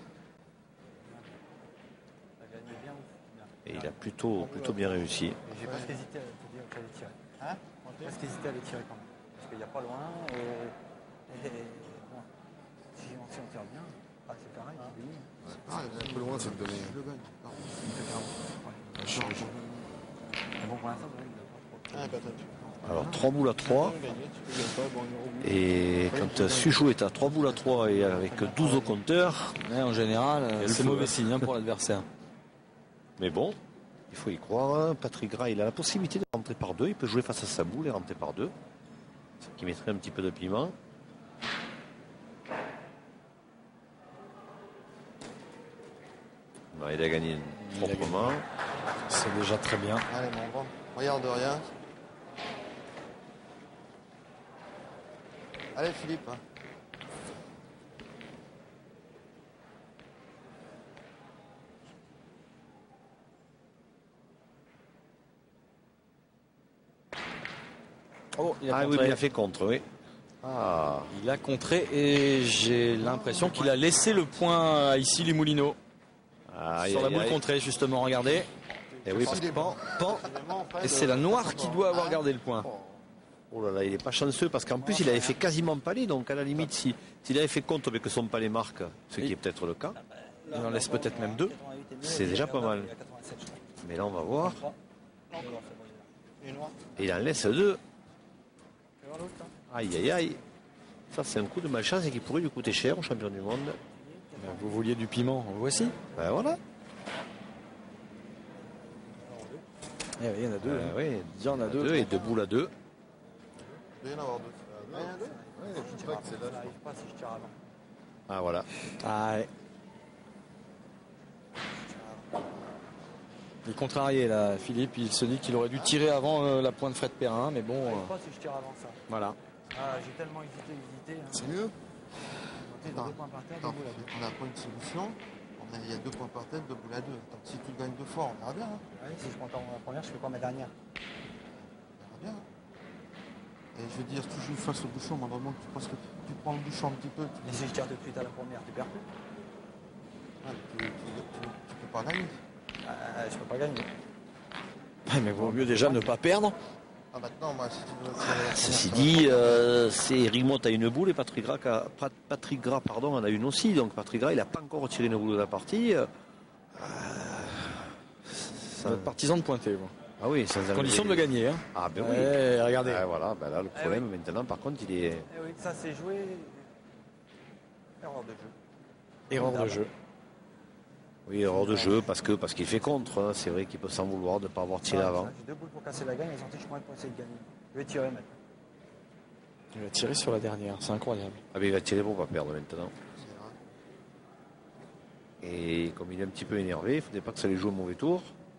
T'as gagné bien ou bien? Et il a plutôt, plutôt bien réussi. Et j'ai presque hésité à te dire que j'allais tirer. Hein? J'ai presque hésité à les tirer quand même. Parce qu'il n'y a pas loin. Et, et bon, si, on, si on tire bien, ah, c'est pareil. c'est fini. Ah, il est un peu loin, c'est le donner. Je le gagne. Il me fait carrément. Ouais. Change. Mais bon, pour l'instant, il n'a pas trop. Ah, patate. Alors trois boules à trois. Tu peux gagner, tu peux gagner pas, bon, on est au bout. Et quand Suchot est à trois boules à trois et avec douze au compteur, Ouais, en général, euh, le c'est feu, mauvais hein. signe hein, pour l'adversaire. mais bon, il faut y croire. hein. Patrick Gras, il a la possibilité de rentrer par deux. Il peut jouer face à sa boule et rentrer par deux. Ce qui mettrait un petit peu de piment. Non, il a gagné Il a gagné. proprement. C'est déjà très bien. Allez, mon grand. Regarde rien. Allez, Philippe. hein. Oh, il a ah contré. oui, il a fait contre, oui. Ah. Il a contré et j'ai l'impression qu'il a laissé le point à ici les Moulineaux. Aïe, sur la aïe, boule aïe. contrée, justement, regardez. Et oui, parce que Pan, pan. Et c'est la noire qui doit avoir gardé le point. oh là là, il n'est pas chanceux parce qu'en plus il avait fait quasiment palais, donc à la limite si, s'il avait fait contre mais que son palais marque, ce qui est peut-être le cas, Il en laisse peut-être même deux. c'est déjà pas mal. Mais là on va voir. Et il en laisse deux. Aïe aïe aïe. Ça c'est un coup de malchance et qui pourrait lui coûter cher au champion du monde. Vous vouliez du piment, voici. Ben voilà. Eh oui, il y en a deux. Euh, hein. oui, Il y en a deux. deux et deux boules à deux. Il doit y en avoir deux. Ah, il y en a deux. Ouais, je crois que c'est là. Ça n'arrive pas si je tire avant. Ah voilà. Ah, ouais. Il est contrarié là, Philippe. Il se dit qu'il aurait dû tirer avant euh, la pointe Fred Perrin, mais bon, Ça euh, n'arrive pas si je tire avant ça. voilà. Ah, j'ai tellement hésité, hésité. Hein. C'est mieux. J'ai Attends, deux points par terre, deux attends, boules à deux. on n'a pas une solution. On a- Il y a deux points par tête, deux boules à deux. Attends, si tu le gagnes deux fois, on verra bien. Hein. Ouais, si je prends la première, je fais quoi ma dernière? On verra bien. Hein. Et je veux dire, si tu joues face au bouchon, au moment que tu penses que tu prends le bouchon un petit peu, tu, Et si je tire tout de suite à la première, tu perds plus? ah, tu, tu, tu- tu peux pas gagner. Euh, je peux pas gagner. Ouais, mais vaut mieux déjà ne pas perdre. Ah, maintenant, moi, si tu veux tirer la Ceci première, dit, euh, c'est Eric Motte a une boule et Patrick Gras, a, Patrick Gras pardon, en a une aussi. Donc Patrick Gras, il n'a pas encore retiré une boule de la partie. Euh, Vous êtes partisan de pointer, vous. Ah oui, sans enlever- Condition de le gagner. Hein. Ah ben oui. Eh, regardez. Ah, voilà, ben là le problème maintenant par contre il est. Eh oui, ça c'est joué. Erreur de jeu. Erreur de jeu. Oui, erreur de jeu parce que parce qu'il fait contre. Hein. C'est vrai qu'il peut s'en vouloir de ne pas avoir tiré Ça, avant. ça, J'ai deux boules pour casser la gagne, et sorti, je pourrais pas essayer de gagner. Je vais tirer maintenant. Il va tirer sur la dernière, c'est incroyable. Ah ben il va tirer pour pas perdre maintenant. c'est vrai. Et comme il est un petit peu énervé, il ne faudrait pas que ça lui joue un mauvais tour.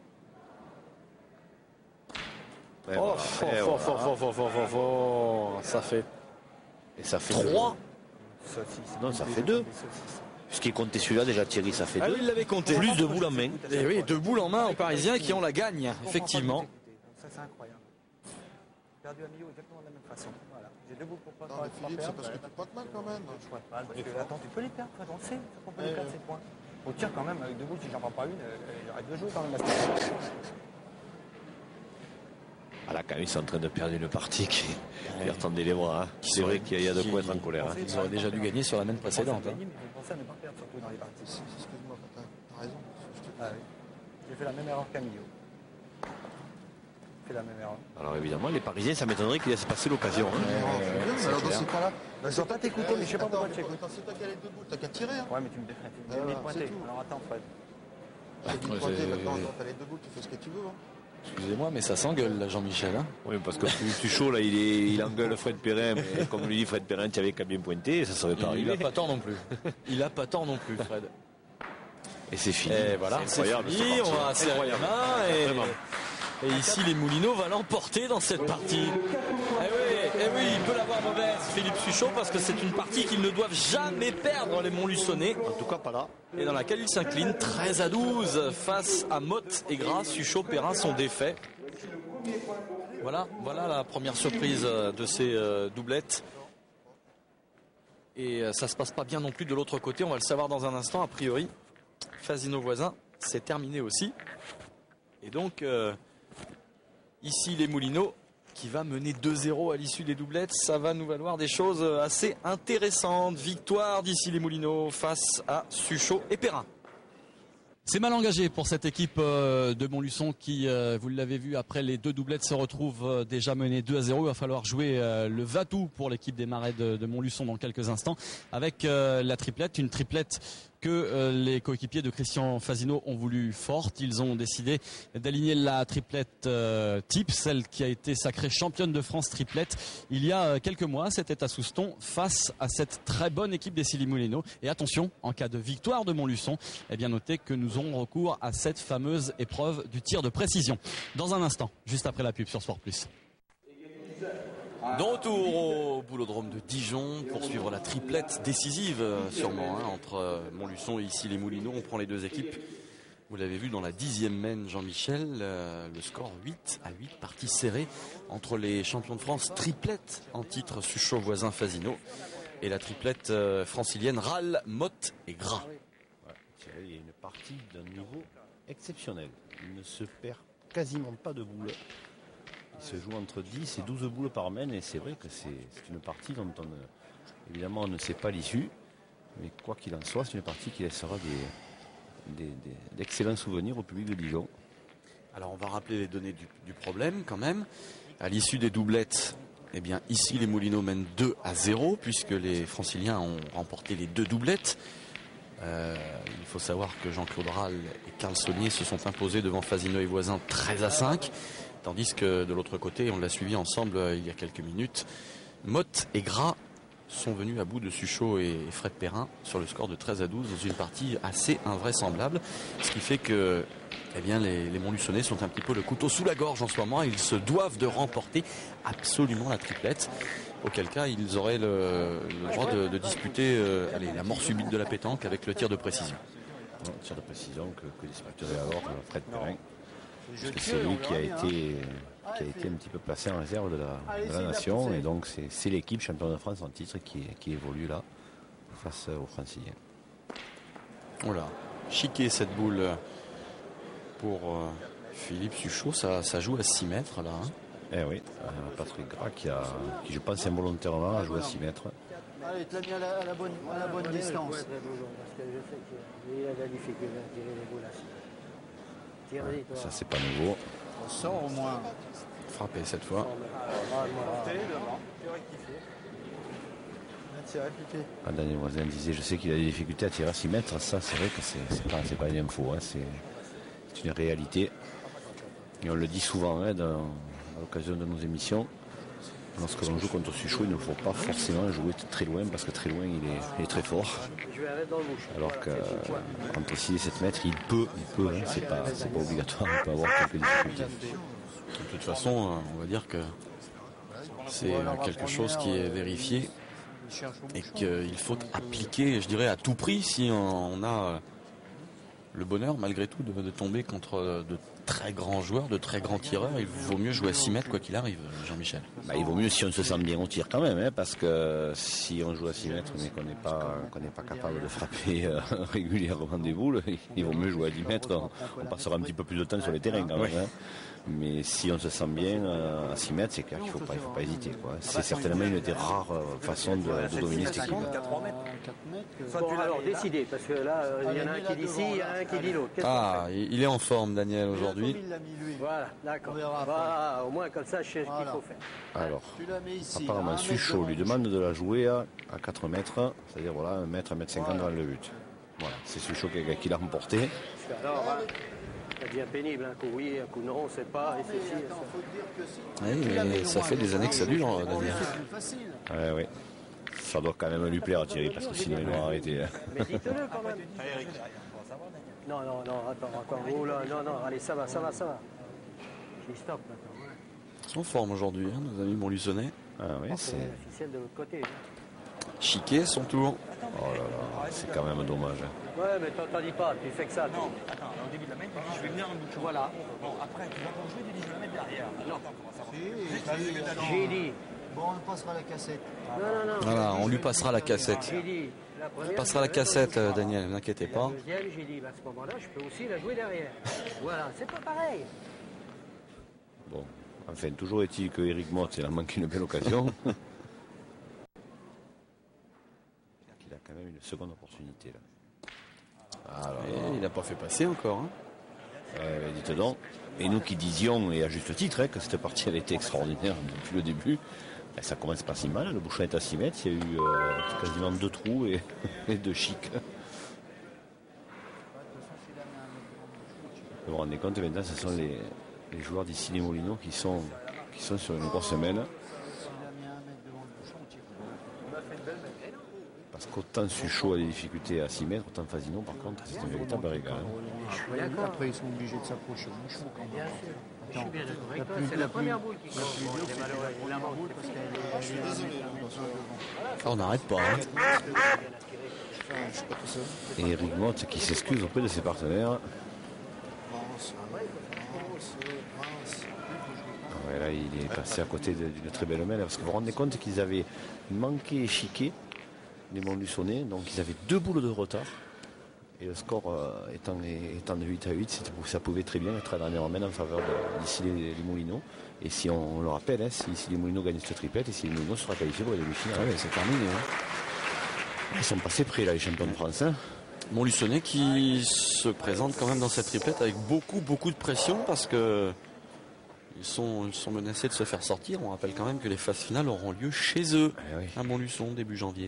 Ouais, Oh, voilà. fort, Et fort, voilà. fort, fort, fort, fort, fort, fort. Ça fait Et ça fait trois. Saucisse. Non, ça fait deux. Ce qui est compté celui-là déjà Thierry, ça fait Ah deux. oui, il l'avait compté. Plus de boules en main. Et oui, deux boules en main aux Parisiens qui ont la gagne, effectivement. Ça c'est incroyable. Perdu à milieu exactement de la même façon. Voilà. J'ai deux boules pour pas Non, pas mais Philippe, c'est perdre. parce que tu pointes mal quand même. Je pointe mal. Parce que, attends, tu peux les perdre, Fred, on le sait. On peut les Ouais, perdre ouais. ces points. Au tir quand même, avec deux boules, si j'en prends pas une, euh, j'arrête de jouer quand même à ce moment. Ah là quand même ils sont en train de perdre une partie qui ils retendent les bras. Hein. C'est vrai qu'il y a de quoi être en colère. Hein. Ils auraient déjà dû gagner sur la main précédente. hein. Mais vous pensez à ne pas perdre, surtout dans les parties. Excuse-moi, t'as t'as raison. Je te- Ah oui. J'ai fait la même erreur qu'Amilio. J'ai fait la même erreur. Alors évidemment les Parisiens ça m'étonnerait qu'ils laissent passer l'occasion. Hein. Non, c'est bien, mais alors dans clair. ces cas-là. Je dois pas t'écouter, mais je sais pas pourquoi tu écoutes. Attends, c'est toi qui as les deux boules, t'as qu'à tirer. Hein. Ouais, mais tu me défrais. Tu me Voilà, dis de pointer. c'est tout. Alors attends, Fred. J'ai dit Ouais, pointer, c'est- maintenant, quand t'as les deux boules, tu fais ce que tu veux. Hein. Excusez-moi, mais ça s'engueule là, Jean-Michel. Hein. Oui parce que plus chaud là il, est, il engueule Fred Perrin, mais comme lui dit Fred Perrin tu avais qu'à bien pointer, ça serait pas Il arrivé. a pas tort non plus. Il a pas tort non plus, Fred. Et c'est fini. Et voilà, c'est c'est incroyable. fini, cette on partie. va serrer les Incroyable. mains et, Vraiment. et ici les Moulineaux va l'emporter dans cette partie. Eh oui, eh oui, il peut l'avoir mauvaise, Philippe Suchot, parce que c'est une partie qu'ils ne doivent jamais perdre, les Montluçonnais. En tout cas pas là. Et dans laquelle ils s'inclinent treize à douze face à Motte et Gras. Suchot, Perrin sont défaits. Voilà, voilà la première surprise de ces euh, doublettes. Et euh, ça se passe pas bien non plus de l'autre côté, on va le savoir dans un instant. A priori, Fasino voisin, c'est terminé aussi. Et donc, euh, ici les Moulineaux qui va mener deux zéro à l'issue des doublettes. Ça va nous valoir des choses assez intéressantes. Victoire d'ici les Moulineaux face à Suchot et Perrin. C'est mal engagé pour cette équipe euh, de Montluçon qui, euh, vous l'avez vu, après les deux doublettes se retrouve euh, déjà menée deux à zéro. Il va falloir jouer euh, le va-tout pour l'équipe des Marais de, de Montluçon dans quelques instants avec euh, la triplette, une triplette que euh, les coéquipiers de Christian Fasino ont voulu forte. Ils ont décidé d'aligner la triplette euh, type, celle qui a été sacrée championne de France triplette il y a euh, quelques mois. C'était à Souston face à cette très bonne équipe des Issy-les-Moulineaux. Et attention, en cas de victoire de Montluçon, eh bien notez que nous aurons recours à cette fameuse épreuve du tir de précision. Dans un instant, juste après la pub sur Sport Plus. De retour au boulodrome de Dijon pour suivre la triplette décisive, euh, sûrement, hein, entre euh, Montluçon et ici les Moulineaux. On prend les deux équipes Vous l'avez vu dans la dixième main, Jean-Michel, euh, le score huit à huit, partie serrée entre les champions de France triplette en titre Suchot, Voisin, Fasino et la triplette euh, francilienne Râle, Motte et Gras. Ouais, il y a une partie d'un niveau exceptionnel. Il ne se perd quasiment pas de boules. Il se joue entre dix et douze boules par main et c'est vrai que c'est une partie dont on ne, évidemment on ne sait pas l'issue, mais quoi qu'il en soit, c'est une partie qui laissera des, des, des, d'excellents souvenirs au public de Dijon. Alors on va rappeler les données du, du problème quand même. À l'issue des doublettes, eh bien ici les Moulineaux mènent deux à zéro puisque les Franciliens ont remporté les deux doublettes. Euh, il faut savoir que Jean-Claude Râle et Carl Saunier se sont imposés devant Fasino et Voisin treize à cinq. Tandis que de l'autre côté, on l'a suivi ensemble euh, il y a quelques minutes, Motte et Gras sont venus à bout de Suchot et Fred Perrin sur le score de treize à douze dans une partie assez invraisemblable. Ce qui fait que eh bien, les, les Montluçonnais sont un petit peu le couteau sous la gorge en ce moment. Ils se doivent de remporter absolument la triplette. Auquel cas, ils auraient le, le droit de, de disputer euh, allez, la mort subite de la pétanque avec le tir de précision. Le tir de précision que, que disputerait alors Fred Perrin. Parce que c'est lui qui a été qui a été un petit peu placé en réserve de la, de la nation et donc c'est l'équipe championne de France en titre qui, qui évolue là face aux Franciliens. Voilà, chiquer cette boule pour euh, Philippe Suchot, ça, ça joue à six mètres là. Hein. Eh oui, euh, Patrick Gras qui, a, qui je pense involontairement a joué à six mètres. Allez, tu l'as mis à la, à la bonne, à la bonne distance. Parce que je sais qu'il a de la difficulté à tirer les boules à six. Ouais, ça c'est pas nouveau. On sort au moins. Frappé cette fois. Ah, Daniel Voisin disait je sais qu'il a des difficultés à tirer à six mètres. Ça c'est vrai que c'est pas, pas une info, hein. C'est une réalité. Et on le dit souvent hein, dans, à l'occasion de nos émissions. Lorsque l'on joue contre Suchot, il ne faut pas forcément jouer très loin parce que très loin il est, il est très fort. Alors qu'entre six et sept mètres, il peut, il peut, hein, c'est pas, c'est pas obligatoire, il peut avoir quelques difficultés. De toute façon, on va dire que c'est quelque chose qui est vérifié et qu'il faut appliquer, je dirais, à tout prix si on a le bonheur, malgré tout, de, de tomber contre de très grands joueurs, de très grands tireurs. Il vaut mieux jouer à six mètres quoi qu'il arrive, Jean-Michel. Bah, il vaut mieux si on se sent bien au tir quand même, hein, parce que si on joue à six mètres mais qu'on n'est pas, qu'on n'est pas capable de frapper euh, régulièrement des boules, il vaut mieux jouer à dix mètres. On, on passera un petit peu plus de temps sur les terrains quand même. Hein. Mais si on se sent bien euh, à six mètres, c'est clair qu'il ne faut pas, il faut pas hésiter. C'est certainement une des rares euh, façons de, de dominer cette équipe. Bon, alors décidez, parce que là, il y en a un qui dit ci, il y en a un qui dit l'autre. Ah, il est en forme, Daniel, aujourd'hui. Voilà, d'accord. Voilà, au moins comme ça, je sais ce qu'il faut faire. Alors, apparemment, Suchot lui demande de la jouer à, à quatre mètres, c'est-à-dire voilà, un mètre, un mètre cinquante dans le but. Voilà, c'est Suchot qui, qui l'a remporté. Alors, ça devient pénible, un coup oui, un coup non, on ne sait pas, et ceci, et ça. Oui, mais ça fait des années que ça dure, Daniel. Ouais, oui. Ça doit quand même lui plaire à Thierry, parce que sinon il va arrêter. Mais dites-le quand même. Non, non, non, attends, attends. Oh là, non, non, allez, ça va, ça va, ça va. Je stop maintenant. Ils sont en forme aujourd'hui, hein, nos amis Montluçonnais. Ah oui, c'est. Officiel de l'autre côté. Chiquet, son tour. Oh là là, c'est quand même dommage. Ouais, mais t'en dis pas, tu fais que ça. Non, attends, au début de la main, je vais venir un bout. Voilà. Bon, après, tu vas encore jouer, tu dis, je vais la mettre derrière. Non, comment ça va? J'ai dit. Bon, on passera la cassette. Non, non, non. Voilà, on lui passera la cassette. J'ai dit. On passera la cassette, Daniel, ne vous inquiétez pas. La deuxième, j'ai dit, bah, à ce moment-là, je peux aussi la jouer derrière. Voilà, c'est pas pareil. Bon, enfin, toujours est-il que Eric Motte, il a manqué une belle occasion. Il a quand même une seconde opportunité là. Alors, et il n'a pas fait passer encore. Hein. Euh, dites donc. Et nous qui disions, et à juste titre, hein, que cette partie avait été extraordinaire depuis le début, ben, ça commence pas si mal. Le bouchon est à six mètres, il y a eu euh, quasiment deux trous et, et deux chics. Vous vous rendez compte, maintenant, ce sont les, les joueurs d'ici les Moulineaux qui sont, qui sont sur une grosse semaine. Parce qu'autant Suchot a des difficultés à six mètres, autant Fasino, par contre, c'est un véritable régal. Après, ils sont obligés de s'approcher. Bien sûr. Je suis bien d'accord avec toi. C'est la première boule qui compte. C'est malheureux. La boule parce qu'elle est. Je suis désolé. Ah, on n'arrête pas. Hein. Et Eric Motte qui s'excuse auprès de ses partenaires. mince, mince, mince. Ouais, là, il est passé à côté de- d'une très belle main, là, parce que vous vous rendez compte qu'ils avaient manqué échiqué, les Montluçonnais, donc ils avaient deux boules de retard. Et le score euh, étant, étant de huit à huit, c'était- ça pouvait très bien être la dernière main en faveur de- d'ici les, les Moulineaux. Et si on, on le rappelle, hein, si, si les Moulineaux gagnent cette triplette, et si les Moulineaux sera qualifiés pour les demi-finales. Ah ouais, c'est terminé. Hein. Ils sont passés près, là, les champions de France. Hein. Montluçonnais qui se présente quand même dans cette triplette avec beaucoup, beaucoup de pression parce que ils sont, ils sont menacés de se faire sortir. On rappelle quand même que les phases finales auront lieu chez eux, Eh oui. à Montluçon, début janvier.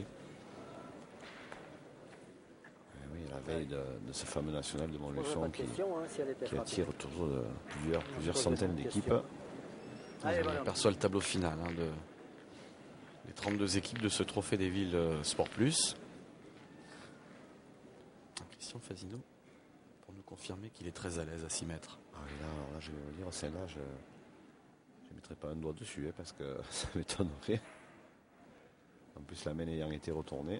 Eh oui, la veille de, de ce fameux national de Montluçon Pas de qui, question, hein, si elle était qui frappée. attire autour de plusieurs, plusieurs pose centaines pas de d'équipes. question. Allez, On voilà. aperçoit le tableau final hein, de les trente-deux équipes de ce trophée des villes euh, Sport Plus. Christian Fasino pour nous confirmer qu'il est très à l'aise à s'y mettre. Ah oui, là, alors là, je vais vous dire, celle-là, je ne mettrai pas un doigt dessus, hein, parce que ça m'étonnerait. En plus, la main ayant été retournée.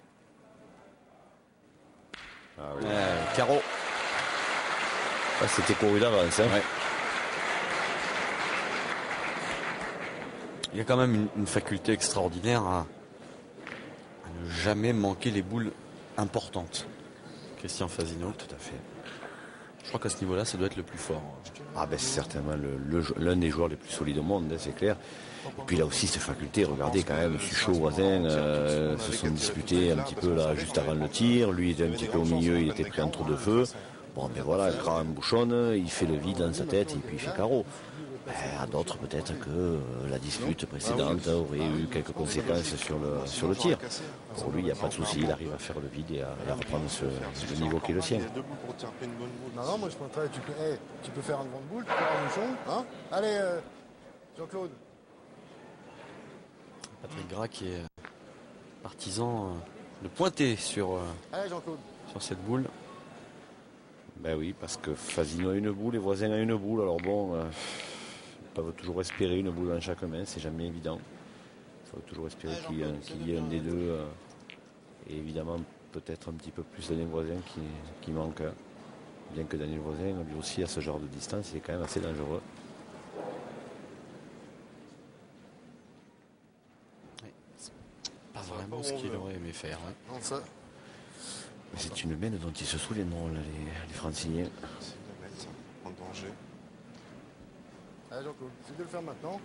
Ah oui. Euh, carreau. Ah, c'était couru d'avance. Hein. Ouais. Il y a quand même une, une faculté extraordinaire à, à ne jamais manquer les boules importantes. Christian Fasino. Tout à fait. Je crois qu'à ce niveau-là, ça doit être le plus fort. Ah ben c'est certainement le- le- l'un des joueurs les plus solides au monde, hein, c'est clair. Et puis là aussi cette faculté, regardez quand même, Suchot, voisin euh, se sont disputés un petit peu là juste avant le tir. Lui était un petit peu au milieu, il était pris entre deux feux. Bon ben voilà, le grand bouchonne, il fait le vide dans sa tête et puis il fait carreau. Ben, à d'autres peut-être que euh, la dispute précédente aurait eu quelques conséquences sur le, sur le tir. Pour lui, il n'y a pas de souci, il arrive à faire le vide et à, et à reprendre ce, le niveau qui est le sien. Il y a deux boules pour tirer une bonne boule. Non, non, moi je préfère, tu peux, hey, tu peux faire un devant de boule, tu peux faire un bouchon, hein. Allez, euh, Jean-Claude. Patrick Gras qui est partisan euh, de pointer sur, euh, Allez, Jean-Claude. sur cette boule. Ben oui, parce que Fasino a une boule, les voisins ont une boule. Alors bon, euh, ils peuvent toujours espérer une boule dans chaque main, c'est jamais évident. Il faut toujours espérer qu'il y, ait un- qu'il y ait un des deux. euh, et évidemment, peut-être un petit peu plus Daniel Voisin qui, qui manque. hein. Bien que Daniel Voisin, lui aussi, à ce genre de distance, il est quand même assez dangereux. pas vraiment ce qu'il aurait aimé faire. Ouais. Non, ça, Mais c'est une main dont ils se souviendront, là, les, les Franciliens. c'est de mettre ça en danger. Allez, Jean-Claude, c'est de le faire maintenant.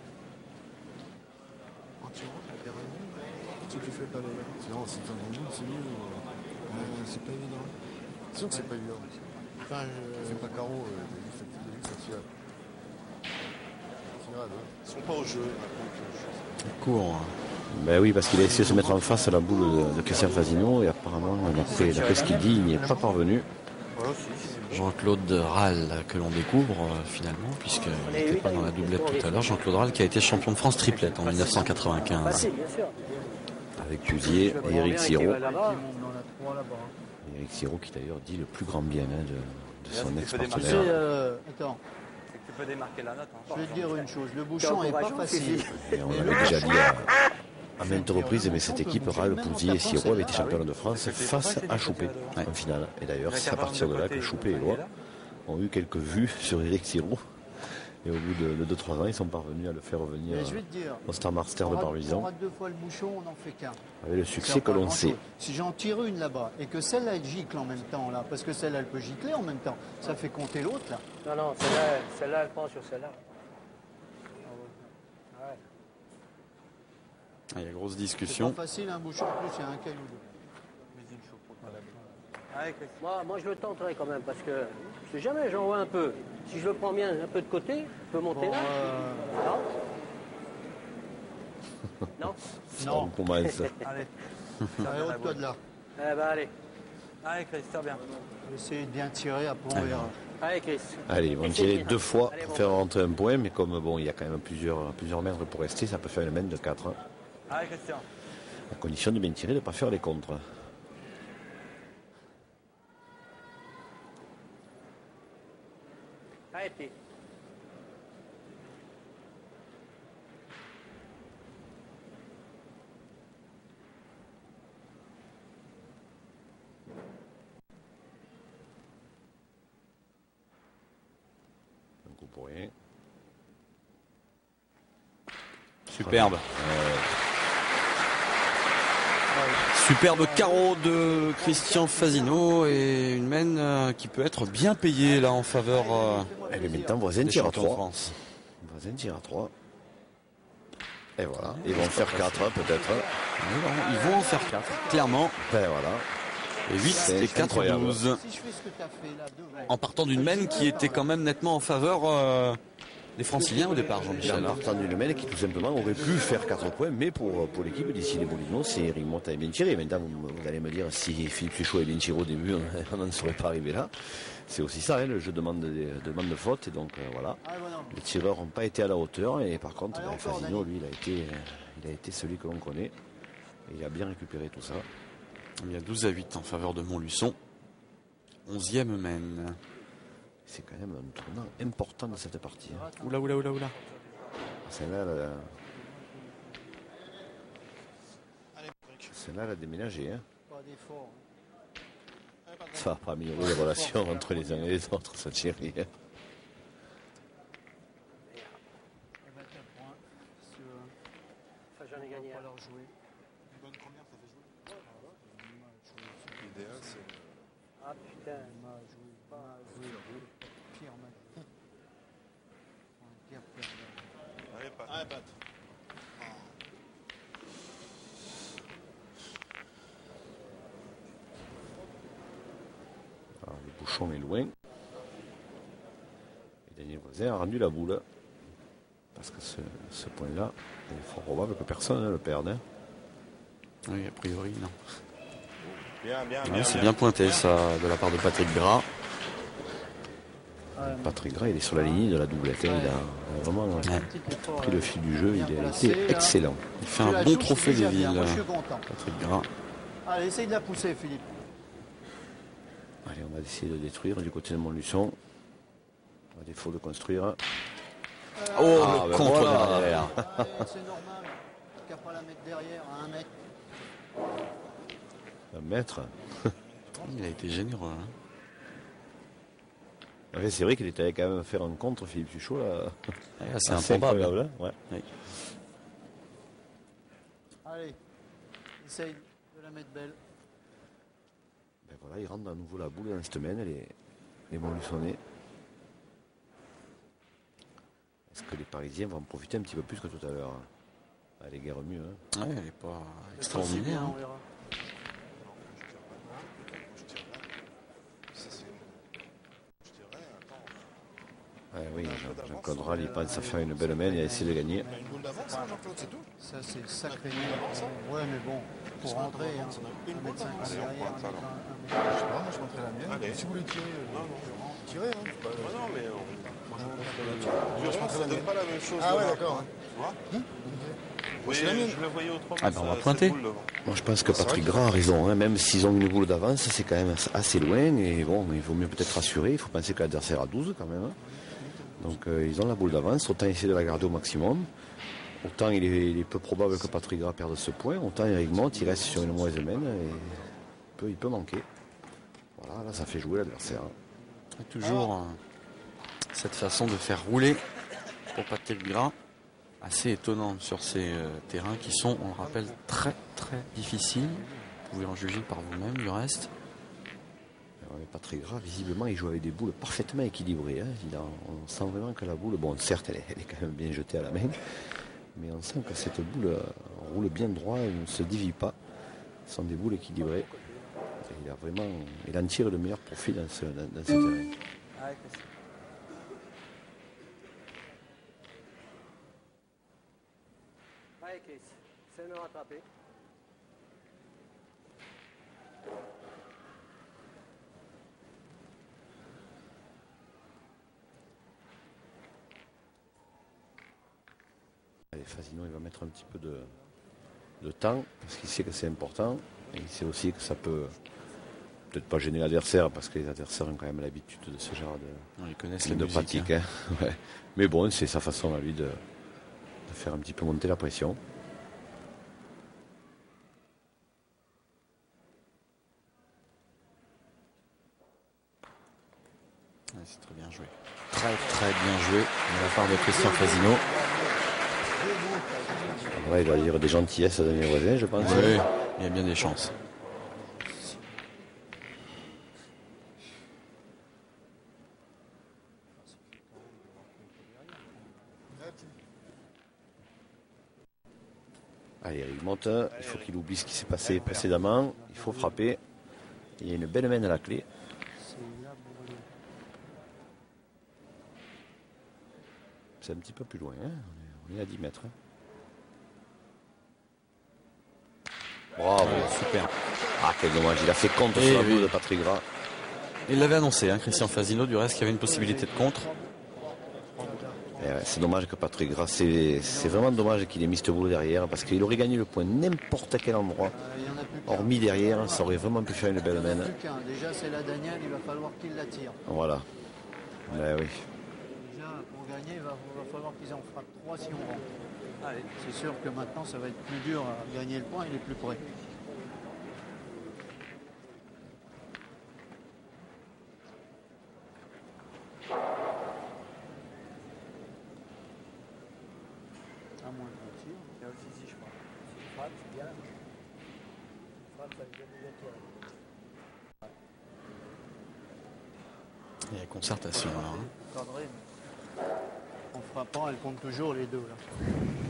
Oh, tu rentres, la dernière boule. Si tu fais pas les. Non, si tu as une boule, c'est mieux. Euh, c'est pas évident. C'est sûr que c'est pas évident. Enfin, je... fais pas carreau, euh, t'as vu, ça- t'as vu que ça tire. Ça tire à deux. Ils sont pas au jeu, donc. Court. Ben oui, parce qu'il a essayé de se mettre en face à la boule de, de Christian Fasino et apparemment, d'après d'après ce qu'il dit, il n'y est pas parvenu. Jean-Claude Rall que l'on découvre euh, finalement, puisqu'il n'était pas dans la doublette tout à l'heure. Jean-Claude Rall qui a été champion de France triplette en mille neuf cent quatre-vingt-quinze. Facile, bien sûr. Avec Pusier et Eric Siro. Là-bas. Eric Siro qui d'ailleurs dit le plus grand bien hein, de, de son Tu peux ex-partenaire. démarrer. Euh, attends, C'est que tu peux démarquer la note. hein. je vais te dire une chose. Le bouchon est pas facile. Et on l'avait déjà dit à, à maintes reprises, mais cette équipe, Rall, Pousier et Siro, avait été champion de France face à Choupé en finale. Et d'ailleurs, c'est à partir de là que Choupé et Lois ont eu quelques vues sur Eric Siro. Et au bout de deux trois ans, ils sont parvenus à le faire revenir Mais je vais te dire, au Star Master on de rate, on Barbizon, rate deux fois le bouchon, on n'en fait qu'un. avec le C'est succès que pas l'on grand-chose. sait. Si j'en tire une là-bas et que celle-là elle gicle en même temps là, parce que celle-là elle peut gicler en même temps, ça fait compter l'autre là. Non, non, celle-là, celle-là, elle prend sur celle-là. Ouais. Ah, il y a grosse C'est discussion. pas facile un bouchon, en plus il y a un caillou. Allez, Christian. Moi, moi, je le tenterai quand même, parce que je sais jamais, j'en vois un peu. Si je le prends bien un peu de côté, je peux monter Bon, là. euh, Non Non On commence. Allez. allez, ôte-toi de là. Eh ben, allez. Allez, Christian, bien. Je vais essayer de bien tirer, après on verra. Allez, Chris. Allez, ils vont Et c'est tirer bien. deux fois Allez, pour bon. faire rentrer un point, mais comme bon, il y a quand même plusieurs, plusieurs mètres pour rester, ça peut faire une mène de quatre. hein, Allez, Christian. à condition de bien tirer, de ne pas faire les contres. Allez, petit. coup pour rien. Superbe. Euh... Superbe carreau de Christian Fasino et une mène euh, qui peut être bien payée là en faveur euh, et maintenant voisin tire à trois. Voisin tire à trois. Et voilà, ils vont en faire quatre peut-être. Ils vont en faire quatre, clairement. Ben voilà. Et huit et quatre douze. En partant d'une mène qui était quand même nettement en faveur euh, des Franciliens au départ, Jean-Michel. En partant d'une mène qui tout simplement aurait pu faire quatre points, mais pour, pour l'équipe d'ici les Moulineaux, c'est Eric Motta et bien tiré. Maintenant, vous, vous allez me dire, si Philippe Suchot est bien tiré au début, on n'en serait pas arrivé là. C'est aussi ça, hein, le jeu demande de, demande de faute. Et donc euh, voilà, les tireurs n'ont pas été à la hauteur. Et par contre, ben, Fasino, lui, il a été, il a été celui que l'on connaît. Et il a bien récupéré tout ça. Il y a douze à huit en faveur de Montluçon. onzième mène. C'est quand même un tournant important de cette partie. Hein. Oula, oula, oula, oula. Celle-là, la... Celle-là, elle a déménagé. Hein. Ça va pas améliorer les relations entre les uns et les autres, ça Thierry. Hein. Ça, j'en ai gagné. Ah putain, il m'a joué pas joué pire match. Pire perdant. Allez, Pat. Allez, Pat. Alors, le bouchon est loin. Et Daniel Voisin a rendu la boule. Parce que ce, ce point-là, il est fort probable que personne ne le perde. Hein. Oui, a priori, non. Bien, bien, ouais, bien, c'est bien. bien pointé ça de la part de Patrick Gras. Patrick Gras, il est sur la ligne de la doublette. Hein. Il a vraiment ouais. pris le fil du jeu. Il a été excellent. Il fait un bon trophée des villes. Moi, je suis content. Patrick Gras. Allez, essaye de la pousser, Philippe. Allez, on va essayer de détruire du côté de Montluçon. À défaut de construire. Oh, ah, le ben contre voilà. derrière. C'est normal. Tu n'as pas la mettre derrière à un mètre. Un mètre. Il a été généreux. Hein. Ouais, c'est vrai qu'il était allé quand même faire un contre Philippe Suchot. Là. Ouais, c'est improbable. Hein. Ouais. Oui. Allez, essaye de la mettre belle. Ben voilà, il rentre à nouveau la boule dans cette semaine, les, les Montluçonnais. Est-ce que les Parisiens vont en profiter un petit peu plus que tout à l'heure? Elle est guère mieux. Hein. Ouais, elle n'est pas extraordinaire. Hein. Ouais, oui, Jean-Claude Ral, il pense à faire une belle main et à essayer de gagner. Il y a une boule d'avance, hein, Jean-Claude, c'est tout. Ça, c'est sacré. Ouais, mais bon, pour rentrer, hein, une boule d'avance. derrière, Allez, on pointe, alors. un mètre. Je sais pas, moi je montrais la mienne. Allez. Si vous voulez tirer, non, non. Tirez, hein. Pas... Ah non, mais on... Violon, ça donne pas la même chose. Ah ouais, d'accord. Tu vois oui, je le voyais autrement. Ah ben on va pointer. Moi je pense que Patrick Gras a raison, hein. Même s'ils ont une boule d'avance, c'est quand même assez loin et bon, il vaut mieux peut-être rassurer. Il faut penser que l'adversaire a douze quand même. Hein. Donc euh, ils ont la boule d'avance, autant essayer de la garder au maximum. Autant il est, il est peu probable que Patrick Gras perde ce point, autant Eric Monte il reste sur une mauvaise main et il peut, il peut manquer. Voilà, là ça fait jouer l'adversaire. Hein. Toujours euh, cette façon de faire rouler pour Patrick Gras. Assez étonnant sur ces euh, terrains qui sont, on le rappelle, très très difficiles. Vous pouvez en juger par vous-même du reste. Alors, Patrick Gras, visiblement, il joue avec des boules parfaitement équilibrées. Hein. Il a, on sent vraiment que la boule, bon, certes, elle est, elle est quand même bien jetée à la main, mais on sent que cette boule euh, roule bien droit, elle ne se divise pas. Ce sont des boules équilibrées. Et il a vraiment, il en tire le meilleur profit dans ce, dans, dans ce terrain. Allez, Chris, c'est me rattraper. Allez, Fasino, il va mettre un petit peu de, de temps, parce qu'il sait que c'est important. Et il sait aussi que ça peut peut-être pas gêner l'adversaire, parce que les adversaires ont quand même l'habitude de ce genre de, ils connaissent de la musique, pratique. Hein. Ouais. Mais bon, c'est sa façon à lui de, de faire un petit peu monter la pression. Ouais, c'est très bien joué. Très très bien joué de la part de Christian Fasino. Ouais, il doit dire des gentillesses à Daniel Voisin, je pense. Oui, il y a bien des chances. Allez, il monte, il faut qu'il oublie ce qui s'est passé précédemment. Il faut frapper. Il y a une belle main à la clé. C'est un petit peu plus loin, hein. On est à dix mètres. Bravo, super. Ah, quel dommage, il a fait contre sur la boule de Patrick Gras. Il l'avait annoncé, hein, Christian Fasino, du reste, qu'il y avait une possibilité de contre. Ouais, c'est dommage que Patrick Gras, c'est vraiment dommage qu'il ait mis cette boule derrière, parce qu'il aurait gagné le point n'importe quel endroit. Hormis derrière, ça aurait vraiment pu faire une belle main. Déjà, c'est la Daniel, il va falloir qu'il la tire. Voilà. Ouais, oui. Déjà, pour gagner, il va, va falloir qu'ils en frappent trois si on rentre. C'est sûr que maintenant, ça va être plus dur à gagner le point, il est plus près. À moins qu'on tire. Il y a aussi ici, je crois. Si frappe, c'est bien. Frappe, ça veut bien tirer. Il y a concertation alors. Hein. Cadré, mais en frappant, elle compte toujours les deux là.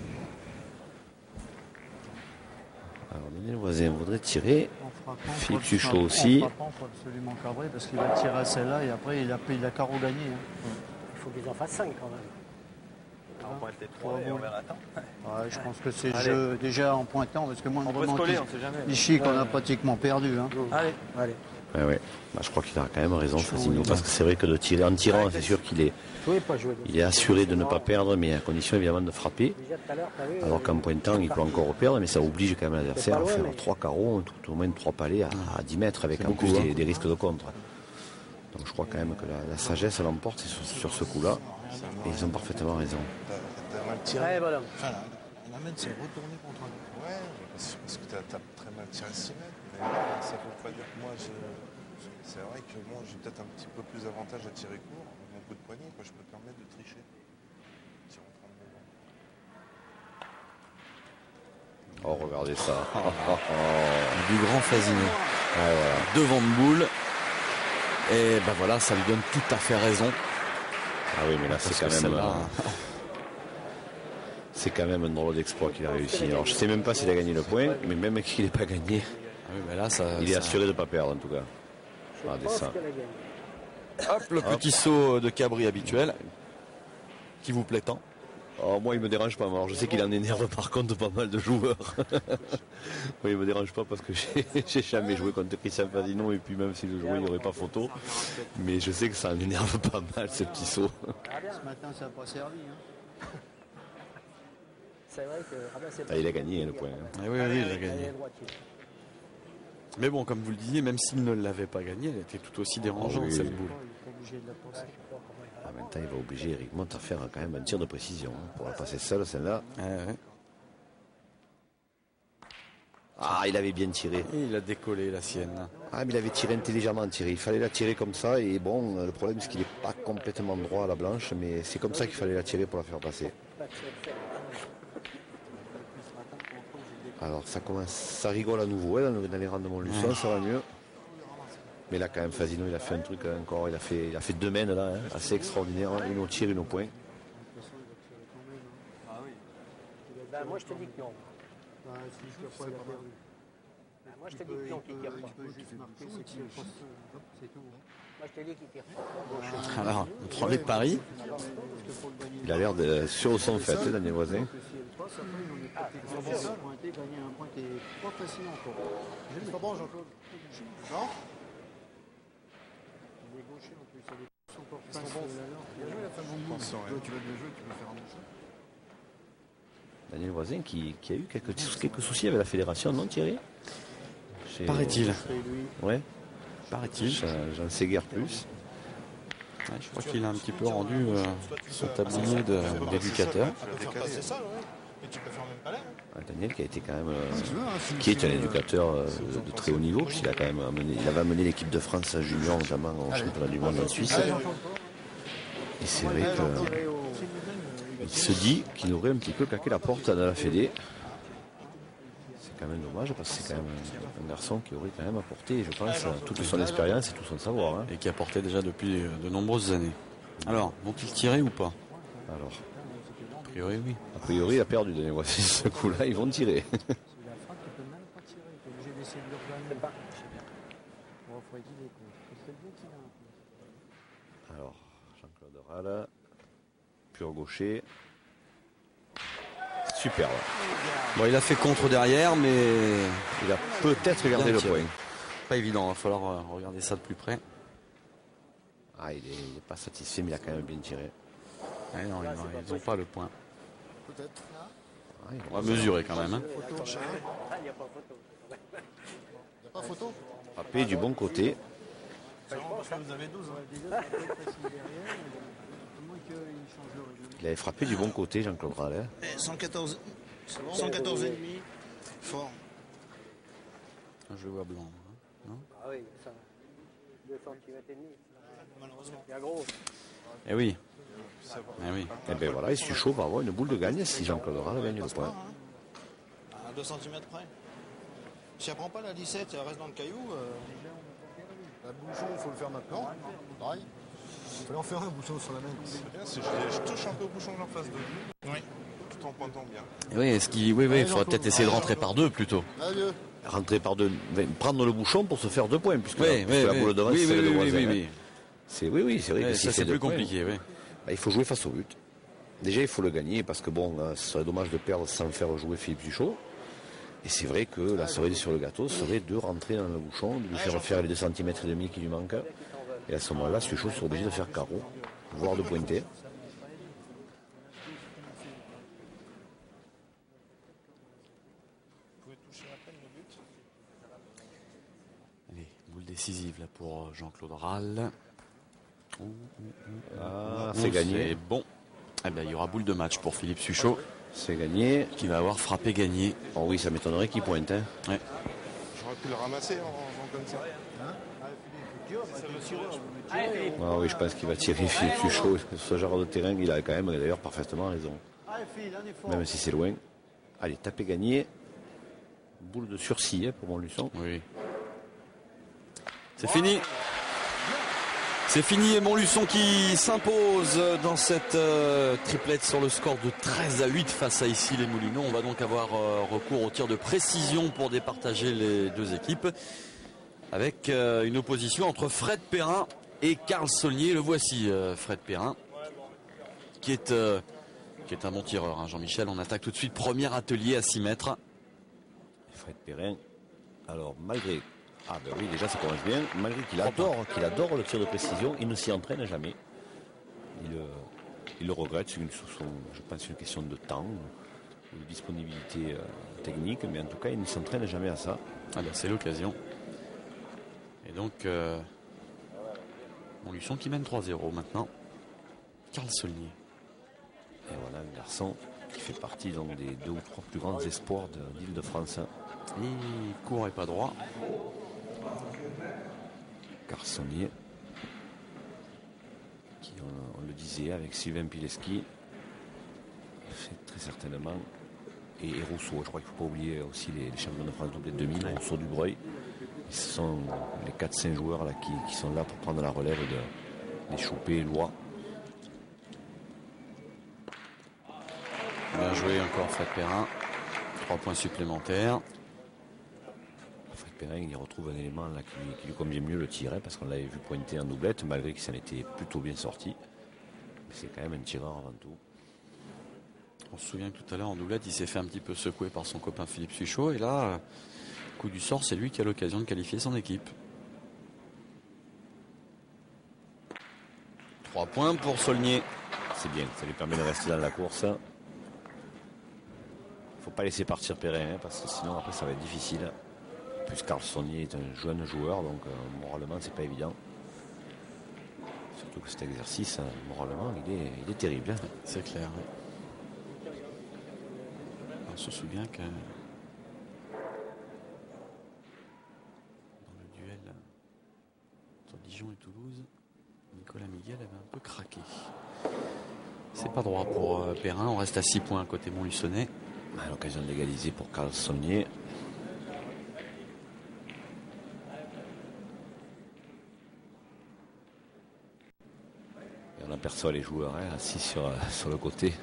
Alors Daniel Voisin voudrait tirer. Frappant, Philippe faut, Suchot en, aussi. En frappant, il faut absolument cadrer parce qu'il va tirer à celle-là et après il a, il a carreau gagné. Hein. Il faut qu'ils en fassent cinq quand même. On pointe les trois et on verra. Attends. Ouais, je pense que c'est le jeu déjà en pointant parce que moi, on peut se coller, on sait jamais. Ici, qu'on a pratiquement perdu. Hein. Allez, allez. Ouais, ouais. Bah, je crois qu'il a quand même raison, Fasino, parce que c'est vrai que de tirer en tirant, c'est sûr qu'il est, il est assuré de ne pas perdre, mais à condition évidemment de frapper. Alors qu'en pointant, il peut encore perdre, mais ça oblige quand même l'adversaire à faire trois carreaux, tout au moins trois palets à, à dix mètres, avec en beaucoup, plus hein. des, des risques de contre. Donc je crois quand même que la, la sagesse l'emporte sur, sur ce coup-là, et ils ont parfaitement raison. T'as mal tiré. Ouais, voilà. Enfin, la, la main s'est retournée contre lui. Ouais, parce, parce que t'as as très mal tiré six mètres. Mais là, ça veut pas dire que moi, c'est vrai que moi, j'ai peut-être un petit peu plus d'avantage à tirer court. Mon coup de poignet, quoi, je peux me permettre de tricher. Tire en trente-deux ans. Oh, regardez ça. Du grand Fasino. Ouais, voilà. Devant de boule. Et ben voilà, ça lui donne tout à fait raison. Ah oui, mais là, c'est quand même... Euh, c'est quand même un drôle d'exploit qu'il a réussi. Alors, je sais même pas s'il a gagné le point, mais même qu'il n'ait pas gagné, ah oui, mais là, ça, il est ça... assuré de ne pas perdre, en tout cas. Regardez ça. Hop, le Hop. petit saut de Cabri habituel, qui vous plaît tant. Oh, moi, il me dérange pas. Alors, je sais qu'il en énerve par contre pas mal de joueurs. Moi, il me dérange pas parce que j'ai jamais joué contre Christian Fasino, et puis même si je jouais, il n'y aurait pas photo. Mais je sais que ça en énerve pas mal, ce petit saut. Ce matin, ça n'a pas servi. Hein. C'est vrai que ah ben, c'est Ah, il a gagné, hein, le point. Hein. Ah oui, oui, il a gagné. Mais bon, comme vous le disiez, même s'il ne l'avait pas gagné, elle était tout aussi dérangeante, oui. cette boule. En même temps, il va obliger Eric Monte à faire quand même un tir de précision. Hein, pour la passer seule, celle-là. Ah, ouais. Ah, il avait bien tiré. Et il a décollé la sienne. Ah, mais il avait tiré intelligemment tiré. Il fallait la tirer comme ça. Et bon, le problème, c'est qu'il n'est pas complètement droit à la blanche. Mais c'est comme ça qu'il fallait la tirer pour la faire passer. Alors, ça commence, ça rigole à nouveau hein, dans les rangs de Montluçon, ouais. Ça va mieux. Mais là, quand même, Fasino, il a fait un truc encore. Il a fait, il a fait deux mains là, hein, assez extraordinaire. Hein, une au tir, une au point. Ben, moi, je te dis que non. Bah, si je te pas perdu. Ben, moi, je te dis que non, qu'il tire pas. C'est tout. Moi, je te dis qu'il tire pas. Alors, on prend les paris. Il a l'air de sur son fait, hein, Daniel Voisin. C'est pas bon, Jean-Claude. Non? Ils sont bons. Bien joué la fin de mon tu vas bien jouer, tu peux faire un bon. Daniel Voisin qui, qui a eu quelques, quelques soucis avec la fédération, non Thierry? Paraît-il. Ouais. Paraît-il. J'en sais guère plus. Ouais, je crois qu'il a un petit peu rendu euh, son tablier d'éducateur. Daniel qui a été quand même euh, qui est un éducateur euh, de, de très haut niveau, puisqu'il a quand même amené, il avait amené l'équipe de France junior notamment au championnat du monde en Suisse. Et c'est vrai qu'il se dit qu'il aurait un petit peu claqué la porte de la Fédé. C'est quand même dommage parce que c'est quand même un, un garçon qui aurait quand même apporté, je pense, toute son expérience et tout son savoir. Hein. Et qui apportait déjà depuis de nombreuses années. Alors, vont-ils tirer ou pas? Alors, a priori, oui. A priori, il a perdu de voici ce coup-là, ils vont tirer. Alors, Jean-Claude Rall, pur gaucher. Superbe. Bon, il a fait contre derrière, mais il a peut-être gardé le point. Pas évident, il va falloir euh, regarder ça de plus près. Ah, il n'est pas satisfait, mais il a quand même bien tiré. Ouais, non, ils n'ont pas le point. Peut-être. Ouais, on va mesurer quand même. Hein. Il n'y a pas photo. Il n'y a pas photo. Frappé du bon côté. C'est bon parce que vous avez douze. Il avait frappé du bon côté, Jean-Claude Rall. cent quatorze, cent quatorze et demi. Fort. Je le vois blanc. Hein. Non Ah oui, ça. deux centimètres et demi. Malheureusement. Il y a gros. Eh oui. Eh oui. Et bien voilà, il suit chaud va avoir une boule de gagne si Jean-Claude Rall gagne le point. À deux centimètres près. Si elle prend pas la dix-sept et elle reste dans le caillou, euh, la bouchon, il faut le faire maintenant. Pareil. Il fallait en faire un bouchon sur la main. C'est bien, si je, je touche un peu au bouchon en face de lui. Oui. Tout en pointant bien. Et oui, est-ce qu'il, oui, oui, il faudrait peut-être essayer de rentrer par deux plutôt. Adieu. Rentrer par deux, prendre le bouchon pour se faire deux points, puisque, oui, la, puisque oui, la oui. boule de masse, oui, c'est oui, le oui, voisin. oui, Hein. oui. C'est, oui, oui, c'est vrai ouais, que si ça c'est plus points, compliqué. Oui. Bah, il faut jouer face au but. Déjà, il faut le gagner parce que bon, euh, ce serait dommage de perdre sans faire jouer Philippe Suchot. Et c'est vrai que la cerise sur le gâteau serait de rentrer dans le bouchon, de lui faire faire les deux centimètres et demi qui lui manquent. Et à ce moment-là, Suchot serait obligé de faire carreau, voire de pointer. Allez, boule décisive là pour Jean-Claude Rall. Oh, oh, oh, ah, oh, c'est gagné. C'est bon. Eh ben, il y aura boule de match pour Philippe Suchot. C'est gagné. Qui va avoir frappé gagné. Oh oui, ça m'étonnerait qu'il pointe. Hein. Ouais. J'aurais pu le ramasser en, en comme ça. Hein ah oui, je pense qu'il va tirer Philippe Suchot. Sur ce genre de terrain, il a quand même d'ailleurs parfaitement raison. Même si c'est loin. Allez, taper gagné. Boule de sursis hein, pour Montluçon. Oui. C'est fini. C'est fini et Montluçon qui s'impose dans cette euh, triplette sur le score de treize à huit face à ici les Moulineaux. On va donc avoir euh, recours au tir de précision pour départager les deux équipes avec euh, une opposition entre Fred Perrin et Carl Saulnier. Le voici euh, Fred Perrin qui est, euh, qui est un bon tireur. Hein, Jean-Michel, on attaque tout de suite. Premier atelier à six mètres. Fred Perrin, alors malgré... Ah ben oui, déjà ça commence bien. Malgré qu'il adore, qu'il adore le tir de précision, il ne s'y entraîne jamais. Il, euh, il le regrette, c'est une, son, je pense une question de temps ou de disponibilité euh, technique, mais en tout cas il ne s'entraîne jamais à ça. Ah ben c'est l'occasion. Et donc euh, Montluçon qui mène trois zéro maintenant. Carl Saulnier. Et voilà un garçon qui fait partie donc, des deux ou trois plus grands espoirs de l'Île-de-France. Il court et pas droit. Carl qui on, on le disait avec Sylvain Pileski, c'est très certainement, et, et Rousseau, je crois qu'il ne faut pas oublier aussi les, les champions de France double deux mille, ouais. Rousseau Dubreuil. Ce sont les quatre cinq joueurs là, qui, qui sont là pour prendre la relève de, des Choupé et Lois. Bien joué encore Fred Perrin. Trois points supplémentaires. Il retrouve un élément là qui, lui, qui lui convient mieux le tir, hein, parce qu'on l'avait vu pointer en doublette, malgré que ça en était plutôt bien sorti. Mais c'est quand même un tireur avant tout. On se souvient que tout à l'heure en doublette, il s'est fait un petit peu secouer par son copain Philippe Suchot. Et là, coup du sort, c'est lui qui a l'occasion de qualifier son équipe. Trois points pour Saulnier. C'est bien, ça lui permet de rester dans la course. Faut pas laisser partir Perrin, hein, parce que sinon après ça va être difficile. Plus Carl Saulnier est un jeune joueur, donc euh, moralement c'est pas évident. Surtout que cet exercice, hein, moralement, il est, il est terrible. Hein. C'est clair. Oui. On se souvient que dans le duel entre Dijon et Toulouse, Nicolas Miguel avait un peu craqué. C'est pas droit pour euh, Perrin. On reste à six points côté Montluçonnais. À l'occasion d'égaliser pour Carl Saulnier. Et on aperçoit les joueurs hein, assis sur, sur le côté.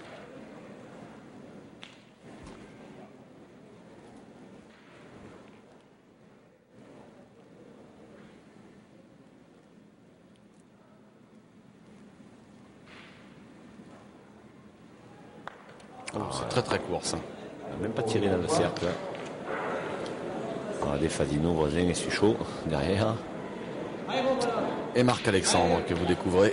Oh, c'est très très court ça. Il n'a même pas tiré dans le cercle. Regardez Fadino, Voisin et Suchot derrière. Et Marc-Alexandre que vous découvrez.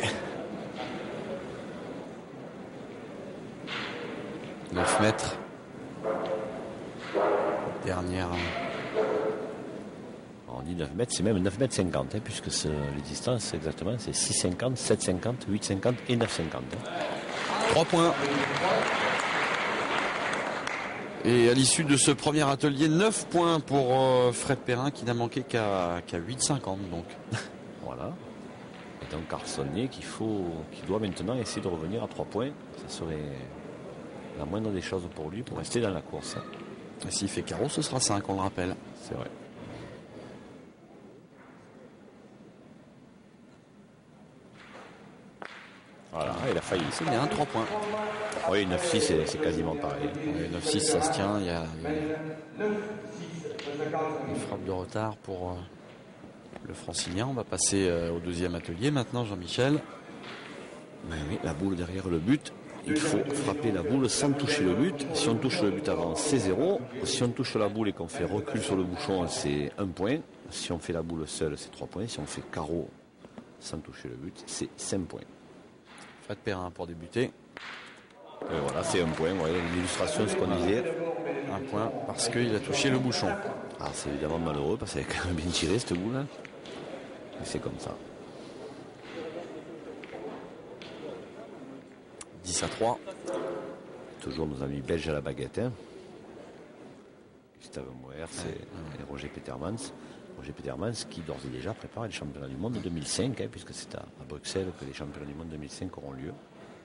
neuf mètres. Dernière. On dit neuf mètres, c'est même neuf mètres cinquante, hein, puisque les distances exactement c'est six cinquante, sept cinquante, huit cinquante et neuf cinquante. Hein. trois points. Et à l'issue de ce premier atelier, neuf points pour euh, Fred Perrin qui n'a manqué qu'à qu'à huit cinquante donc. Voilà. Et donc Carl Saulnier qu'il faut, qui doit maintenant essayer de revenir à trois points. Ça serait la moindre des choses pour lui pour rester dans la course. Et s'il fait carreau, ce sera cinq, on le rappelle. C'est vrai. Voilà, il a failli. C'est bien, trois points. Oui, neuf six, c'est quasiment pareil. Oui, neuf six, ça se tient. Il y a, il y a une frappe de retard pour euh, le Francilien. On va passer euh, au deuxième atelier maintenant, Jean-Michel. Ben oui, la boule derrière le but. Il faut frapper la boule sans toucher le but. Si on touche le but avant, c'est zéro. Si on touche la boule et qu'on fait recul sur le bouchon, c'est un point. Si on fait la boule seule, c'est trois points. Si on fait carreau sans toucher le but, c'est cinq points. Fred Perrin pour débuter. Et voilà, c'est un point. Vous voyez l'illustration, ce qu'on disait. Un point parce qu'il a touché le bouchon. Ah, c'est évidemment malheureux parce qu'elle est quand même bien tirée cette boule. Mais c'est comme ça. dix à trois. Toujours nos amis belges à la baguette. Hein. Gustave Moers ouais, et, et Roger Petermans. Roger Petermans qui d'ores et déjà prépare les championnats du monde de deux mille cinq, hein, puisque c'est à, à Bruxelles que les championnats du monde deux mille cinq auront lieu.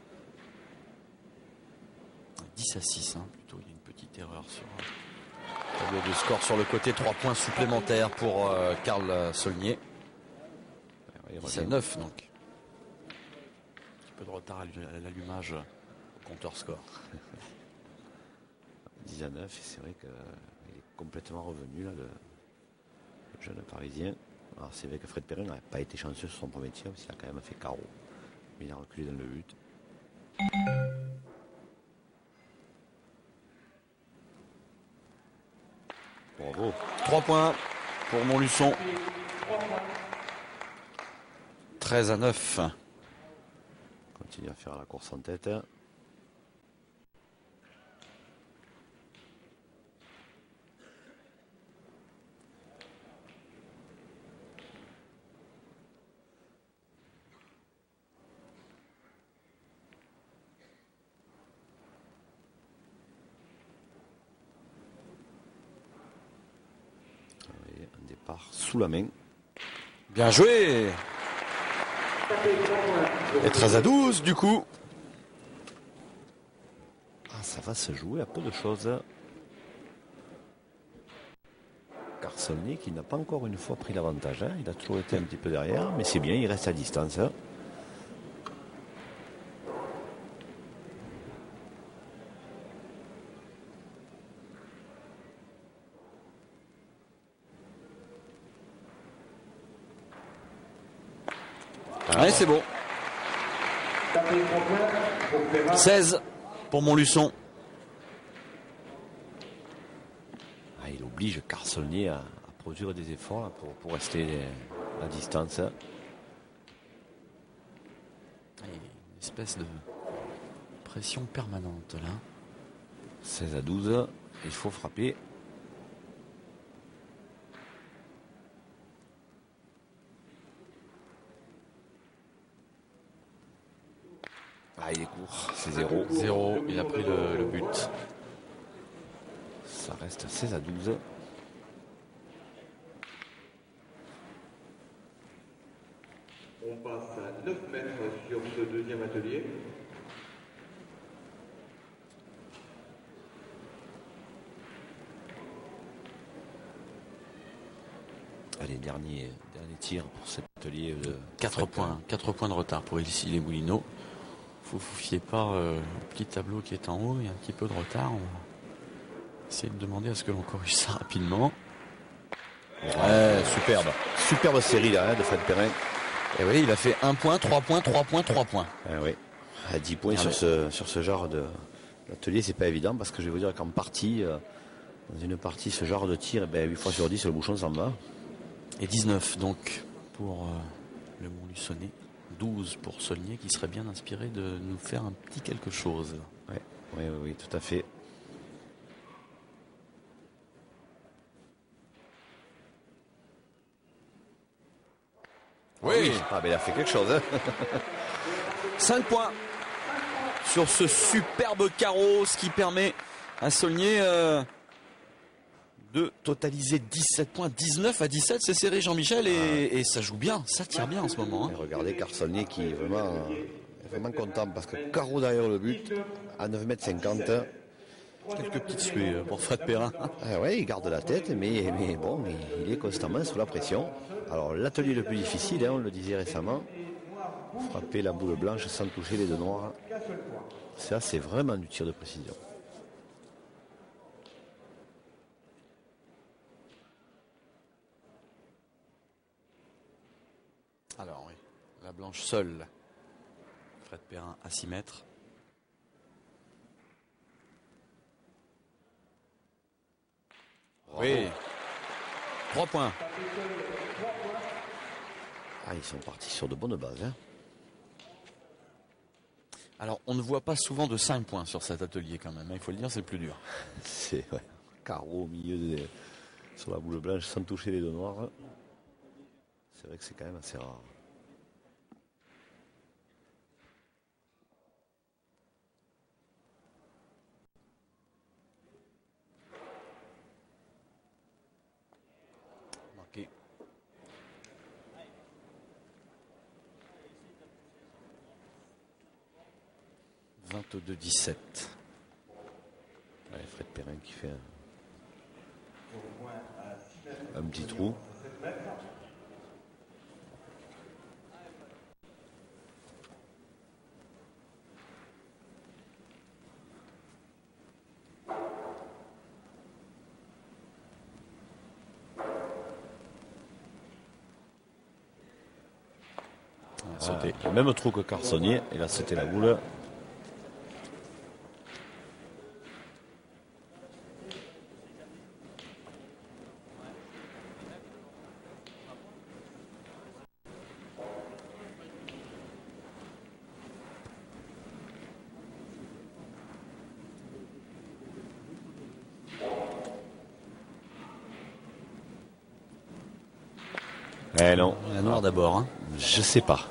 dix à six, hein, plutôt. Il y a une petite erreur sur le tableau de score sur le côté. trois points supplémentaires pour euh, Carl Saulnier. Ouais, dix à neuf, donc. Un petit peu de retard à l'allumage au compteur score. dix à neuf, et c'est vrai qu'il est complètement revenu, là, le, le jeune Parisien. Alors, c'est vrai que Fred Perrin n'a pas été chanceux sur son premier tir, parce qu'il a quand même fait carreau. Mais il a reculé dans le but. Bravo. trois points pour Montluçon. treize à neuf. Continue à faire la course en tête. Un départ sous la main. Bien joué. Et treize à douze du coup. Ah, ça va se jouer à peu de choses. Carl Saulnier qui n'a pas encore une fois pris l'avantage. Hein. Il a toujours été un petit peu derrière, mais c'est bien, il reste à distance. Hein. Allez, c'est bon. seize pour Montluçon. Ah, il oblige Carl Saulnier à, à produire des efforts là, pour, pour rester à distance. Hein. Une espèce de pression permanente là. seize à douze, il faut frapper. Ah, il est court, c'est zéro. zéro, il a pris le, le but. Ça reste seize à douze. passe à neuf mètres sur ce deuxième atelier. Allez, dernier, dernier tir pour cet atelier de quatre points, quatre points de retard pour ici les Moulineaux. Vous vous fiez pas euh, au petit tableau qui est en haut, il y a un petit peu de retard. On va essayer de demander à ce que l'on corrige ça rapidement. Ouais, superbe. Superbe série là hein, de Fred Perrin. Et oui, il a fait un point, trois points, trois points, trois points. Ah oui. À dix points ah sur, ouais. ce, sur ce genre de d'atelier, c'est pas évident parce que je vais vous dire qu'en partie, euh, dans une partie, ce genre de tir, eh ben, huit fois sur dix, le bouchon s'en va. Et dix-neuf donc pour euh, le Montluçonnais, douze pour Saulnier qui serait bien inspiré de nous faire un petit quelque chose. Oui, oui, oui, oui, tout à fait. Oui, ah, mais il a fait quelque chose. Hein. cinq points sur ce superbe carreau, ce qui permet à Saulnier euh, de totaliser dix-sept points, dix-neuf à dix-sept, c'est serré Jean-Michel et, ah. et ça joue bien, ça tire bien en ce moment. Hein. Et regardez Saulnier qui est vraiment, est vraiment content parce que carreau derrière le but à neuf mètres cinquante. Quelques petites suées pour Fred Perrin. Ah ouais, il garde la tête, mais, mais bon, mais il est constamment sous la pression. Alors l'atelier le plus difficile, hein, on le disait récemment, frapper la boule blanche sans toucher les deux noirs. Ça, c'est vraiment du tir de précision. Alors oui, la blanche seule. Fred Perrin à six mètres. Oui. trois points. Ah, ils sont partis sur de bonnes bases. Hein. Alors, on ne voit pas souvent de cinq points sur cet atelier quand même. Il faut le dire, c'est le plus dur. C'est ouais, carreau au milieu de, sur la boule blanche sans toucher les deux noirs. C'est vrai que c'est quand même assez rare. Marqué. vingt-deux dix-sept. Ouais, Fred Perrin qui fait un, un petit trou. Sauté. Ah, même trou que Carsonnier, il a sauté la boule. Eh non. La noire d'abord. Hein. Je sais pas.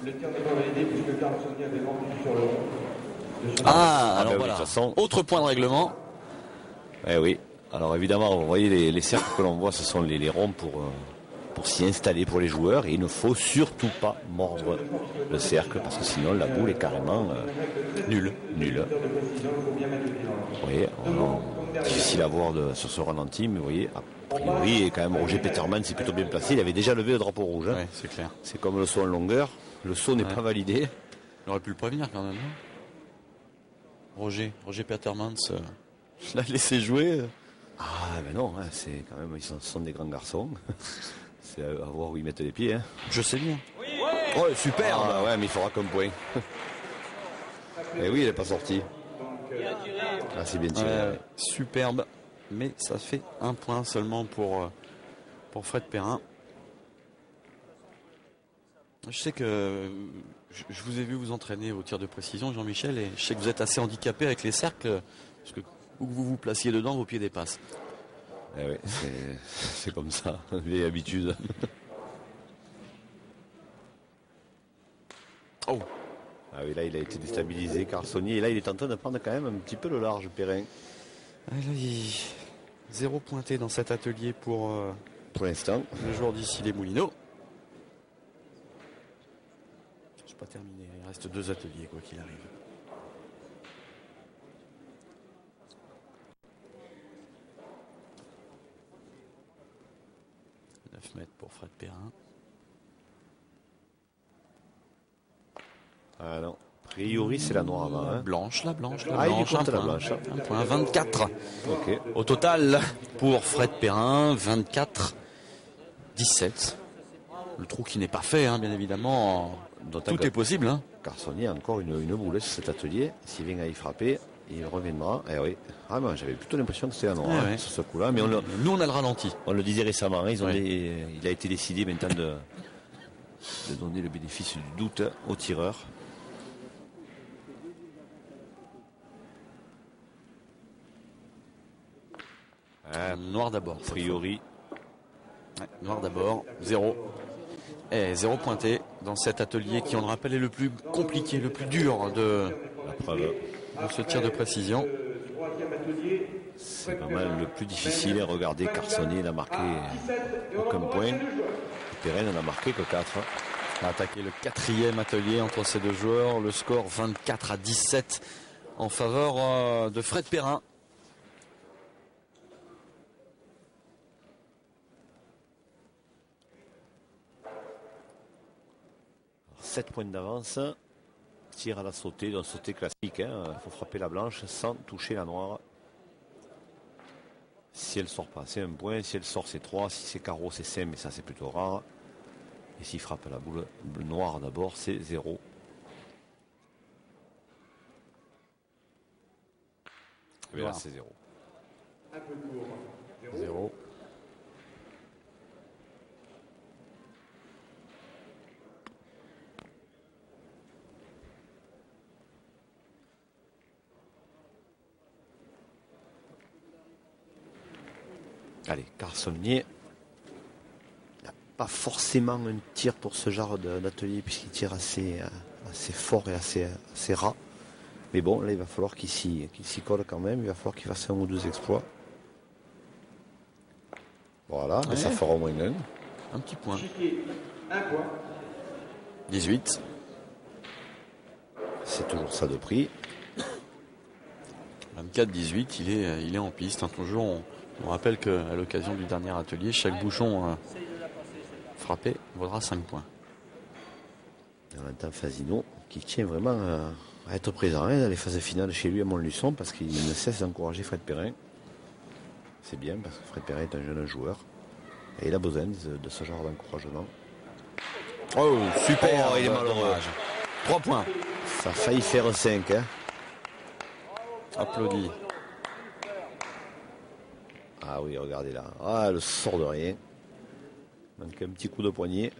Ah, ah alors ben voilà. Oui, de toute façon... Autre point de règlement. Eh oui. Alors évidemment, vous voyez les, les cercles que l'on voit, ce sont les, les ronds pour, euh, pour s'y installer pour les joueurs. Et il ne faut surtout pas mordre le cercle parce que sinon la boule est carrément euh, nulle. Nulle. Vous voyez, on, difficile à voir de, sur ce ralenti, mais vous voyez, a priori, et quand même Roger Peterman s'est plutôt bien placé. Il avait déjà levé le drapeau rouge. Hein. Ouais, c'est clair. C'est comme le saut en longueur. Le saut n'est ouais. pas validé. Il aurait pu le prévenir quand même. Hein. Roger, Roger Peterman, euh, je l'ai laissé jouer. Ah ben non, hein, c'est quand même, ils sont, sont des grands garçons. C'est à voir où ils mettent les pieds. Hein. Je sais bien. Oui, ouais. Oh, super. Ah, ouais, mais il faudra comme point. Et oui, il n'est pas sorti. Ah, c'est bien tiré. Euh, ouais. Superbe. Mais ça fait un point seulement pour, pour Fred Perrin. Je sais que je vous ai vu vous entraîner au tir de précision, Jean-Michel, et je sais que vous êtes assez handicapé avec les cercles, parce que où que vous vous placiez dedans, vos pieds dépassent. Eh oui, c'est comme ça, vieille habitude. Oh. Ah oui, là il a été déstabilisé, Carsonnier, et là il est en train de prendre quand même un petit peu le large, Perrin. Ah, là, il... Zéro pointé dans cet atelier pour, euh, pour l'instant le joueur d'ici les Moulineaux. pas terminé. Il reste deux ateliers, quoi qu'il arrive. neuf mètres pour Fred Perrin. Ah non. A priori, c'est la noire avant. Hein. Blanche, la blanche, la ah, blanche. Il un compte la point, blanche. Un point, vingt-quatre. Okay. Au total, pour Fred Perrin, vingt-quatre, dix-sept. Le trou qui n'est pas fait, hein, bien évidemment. Tout est possible. Hein. Carssonnier a encore une, une boule sur cet atelier. S'il vient à y frapper, il reviendra. Eh oui. Ah, ben, j'avais plutôt l'impression que c'était la noire eh hein, ouais. sur ce coup-là. Mais on le, Nous, on a le ralenti. On le disait récemment. Hein, ils ont ouais. des, il a été décidé maintenant de, de donner le bénéfice du doute aux tireurs. Ah, noir d'abord. A priori. Ouais, noir d'abord. Zéro. Et zéro pointé dans cet atelier qui, on le rappelle, est le plus compliqué, le plus dur de, la preuve. de ce tir de précision. C'est pas mal le plus difficile. Regardez, Carssonnier n'a marqué aucun point. Perrin n'en a marqué que quatre. On a attaqué le quatrième atelier entre ces deux joueurs. Le score vingt-quatre à dix-sept en faveur euh, de Fred Perrin. sept points d'avance. Tir à la sautée, d'un sauté classique. Il hein. faut frapper la blanche sans toucher la noire. Si elle sort pas, c'est un point. Si elle sort, c'est trois. Si c'est carreau, c'est cinq. Mais ça, c'est plutôt rare. Et s'il frappe la boule noire d'abord, c'est zéro. Et bien là, c'est zéro. Zéro. Allez, Carssonnier n'a pas forcément un tir pour ce genre d'atelier puisqu'il tire assez, assez fort et assez, assez ras. Mais bon, là, il va falloir qu'il s'y qu'il s'y colle quand même. Il va falloir qu'il fasse un ou deux exploits. Voilà, ouais. Et ça fera au moins un. Un petit point. dix-huit. C'est toujours ça de prix. vingt-quatre dix-huit, il est, il est en piste. Hein, toujours, on, on rappelle qu'à l'occasion du dernier atelier, chaque bouchon euh, frappé vaudra cinq points. Valentin Fasino qui tient vraiment euh, à être présent hein, dans les phases finales chez lui à Montluçon parce qu'il ne cesse d'encourager Fred Perrin. C'est bien parce que Fred Perrin est un jeune joueur et il a besoin de, de ce genre d'encouragement. Oh, super, oh, il est malheureux. trois points. Ça a failli faire cinq. Hein. Applaudis. Ah oui, regardez là. Ah, le sort de rien. Manque un petit coup de poignet.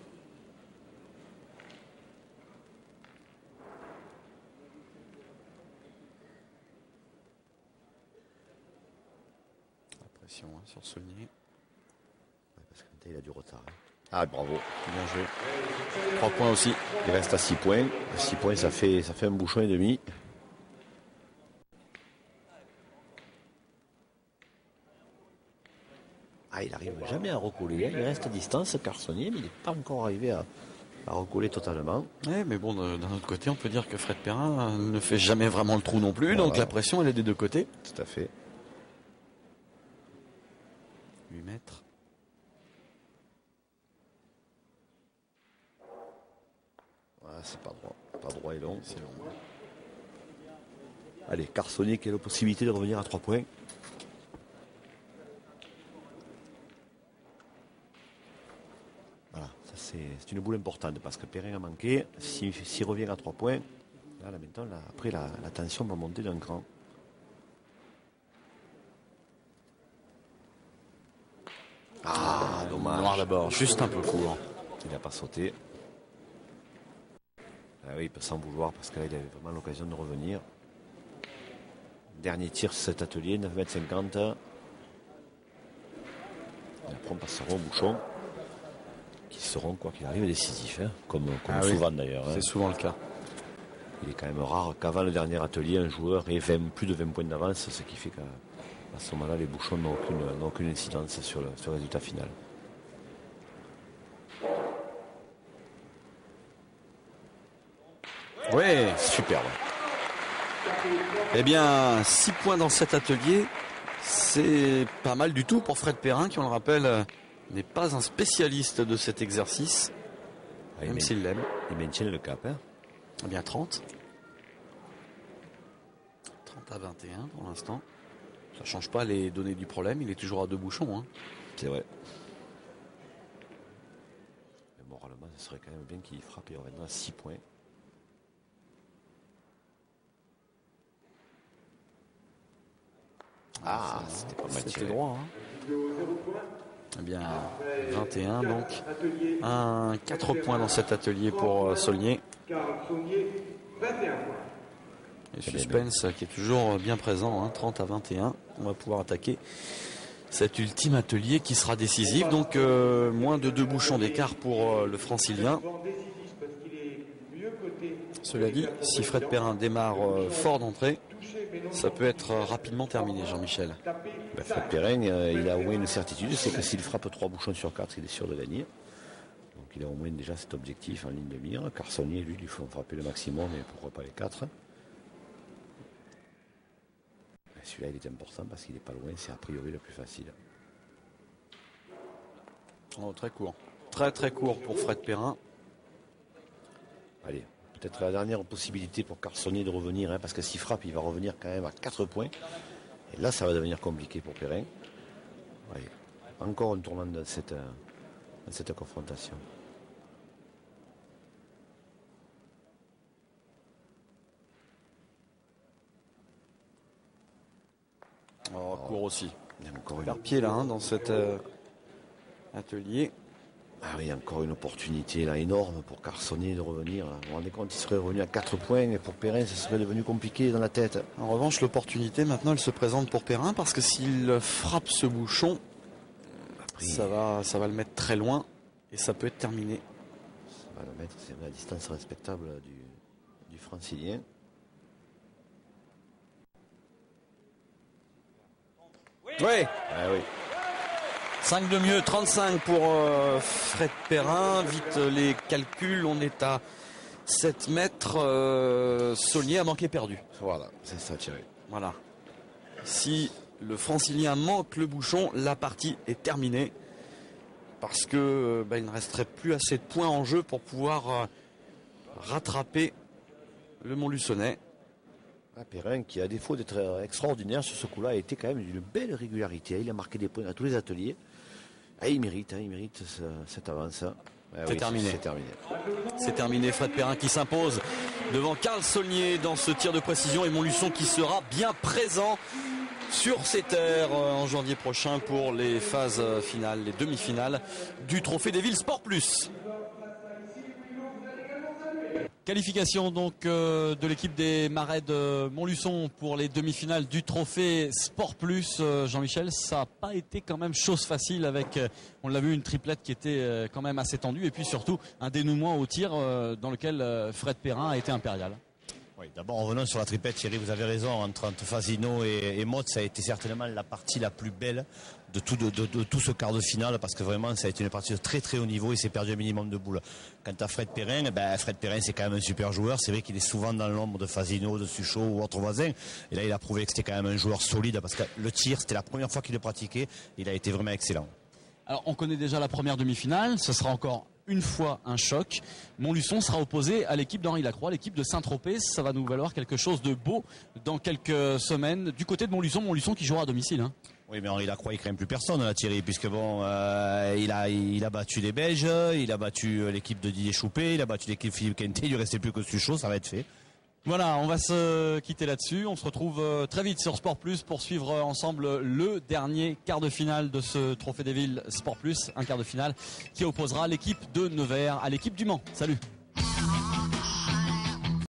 La pression hein, sur Saulnier. Ouais, parce qu'il a du retard. Hein. Ah, bravo. Bien joué. trois points aussi. Il reste à six points. À six points, ça fait, ça fait un bouchon et demi. Ah, il n'arrive jamais à recoller. Hein. Il reste à distance, Carssonnier, mais il n'est pas encore arrivé à, à recoller totalement. Ouais, mais bon, d'un autre côté, on peut dire que Fred Perrin ne fait jamais vraiment le trou non plus. Voilà. Donc la pression, elle est des deux côtés. Tout à fait. huit mètres. Ah, c'est pas droit. Pas droit et long. C'est long. Allez, Carssonnier qui a la possibilité de revenir à trois points. Voilà, ça c'est une boule importante parce que Perrin a manqué. S'il si revient à trois points, là, là maintenant, là, après la, la tension va monter d'un cran. Ah, dommage. Noir d'abord, juste un peu court. Il n'a pas sauté. Ah oui, il peut s'en vouloir parce que là, il avait vraiment l'occasion de revenir. Dernier tir sur cet atelier, neuf mètres cinquante. Et après, on passera au bouchon. Qui seront, quoi qu'il arrive, décisifs. Hein, comme comme ah souvent oui. d'ailleurs. C'est hein. souvent le cas. Il est quand même rare qu'avant le dernier atelier, un joueur ait vingt, plus de vingt points d'avance, ce qui fait qu'à ce moment-là, les bouchons n'ont aucune, n'ont aucune incidence sur le, sur le résultat final. Ouais, superbe. Eh bien, six points dans cet atelier, c'est pas mal du tout pour Fred Perrin, qui, on le rappelle, n'est pas un spécialiste de cet exercice, ah, même s'il l'aime. Il maintient le cap. Hein. Eh bien, trente. trente à vingt et un pour l'instant. Ça ne change pas les données du problème, il est toujours à deux bouchons. Hein. C'est vrai. Mais moralement, ce serait quand même bien qu'il frappe et reviendra à six points. Ah, c'était pas mal tiré. C'était droit. Hein. Eh bien, vingt et un donc. Un quatre points dans cet atelier pour euh, Saulnier. Et suspense qui est toujours bien présent, hein, trente à vingt et un. On va pouvoir attaquer cet ultime atelier qui sera décisif. Donc euh, moins de deux bouchons d'écart pour euh, le francilien. Cela dit, si Fred Perrin démarre euh, fort d'entrée, ça peut être euh, rapidement terminé, Jean-Michel. Ben, Fred Perrin, euh, il a au moins une certitude, c'est que s'il frappe trois bouchons sur quatre, il est sûr de gagner. Donc il a au moins déjà cet objectif en ligne de mire. Carsonnier, lui, il faut frapper le maximum, mais pourquoi pas les quatre. Celui-là, il est important parce qu'il n'est pas loin, c'est a priori le plus facile. Oh, très court. Très très court pour Fred Perrin. Allez, peut-être la dernière possibilité pour Carsonnier de revenir, hein, parce que s'il frappe, il va revenir quand même à quatre points. Et là, ça va devenir compliqué pour Perrin. Allez, encore un tournant dans cette, dans cette confrontation. Oh, court aussi. Il y a encore Faire pied là, hein, dans cet euh, atelier. Ah oui, encore une opportunité là énorme pour Carsonnier de revenir. Vous vous rendez compte, il serait revenu à quatre points et pour Perrin, ça serait devenu compliqué dans la tête. En revanche, l'opportunité maintenant, elle se présente pour Perrin parce que s'il frappe ce bouchon, Après, ça va, ça va le mettre très loin et ça peut être terminé. Ça va le mettre, c'est la distance respectable du, du francilien. Ouais. Ah oui. cinq de mieux, trente-cinq pour euh, Fred Perrin. Vite euh, les calculs, on est à sept mètres. Euh, Saulnier a manqué perdu. Voilà, c'est ça, Thierry. Voilà. Si le francilien manque le bouchon, la partie est terminée. Parce que euh, bah, il ne resterait plus assez de points en jeu pour pouvoir euh, rattraper le Montluçonnais. Ah, Perrin, qui à défaut d'être extraordinaire sur ce coup-là, a été quand même d'une belle régularité. Il a marqué des points à tous les ateliers. Ah, il mérite, hein, il mérite ce, cette avance. Ah, c'est oui, terminé. C'est terminé. C'est terminé. Fred Perrin qui s'impose devant Carl Saulnier dans ce tir de précision et Montluçon qui sera bien présent sur ces terres en janvier prochain pour les phases finales, les demi-finales du Trophée des Villes Sport Plus. Qualification donc euh, de l'équipe des Marais de Montluçon pour les demi-finales du Trophée Sport Plus. Euh, Jean-Michel, ça n'a pas été quand même chose facile avec, euh, on l'a vu, une triplette qui était euh, quand même assez tendue et puis surtout un dénouement au tir euh, dans lequel euh, Fred Perrin a été impérial. Oui, d'abord en revenant sur la triplette, Thierry, vous avez raison, entre, entre Fasino et, et Mott, ça a été certainement la partie la plus belle de tout, de, de, de tout ce quart de finale, parce que vraiment ça a été une partie de très très haut niveau et s'est perdu un minimum de boules. Quant à Fred Perrin, ben, Fred Perrin c'est quand même un super joueur, c'est vrai qu'il est souvent dans l'ombre de Fasino, de Suchot ou autres voisins, et là il a prouvé que c'était quand même un joueur solide, parce que le tir c'était la première fois qu'il le pratiquait, il a été vraiment excellent. Alors on connaît déjà la première demi-finale, ce sera encore une fois un choc. Montluçon sera opposé à l'équipe d'Henri Lacroix, l'équipe de Saint-Tropez. Ça va nous valoir quelque chose de beau dans quelques semaines du côté de Montluçon. Montluçon qui jouera à domicile. Hein. Oui, mais Henri Lacroix, il craint plus personne, là, Thierry, puisque bon, euh, il a, il a battu les Belges, il a battu l'équipe de Didier Choupé, il a battu l'équipe Philippe Quintet, il lui restait plus que Suchot, ça va être fait. Voilà, on va se quitter là-dessus. On se retrouve très vite sur Sport Plus pour suivre ensemble le dernier quart de finale de ce Trophée des Villes Sport Plus. Un quart de finale qui opposera l'équipe de Nevers à l'équipe du Mans. Salut!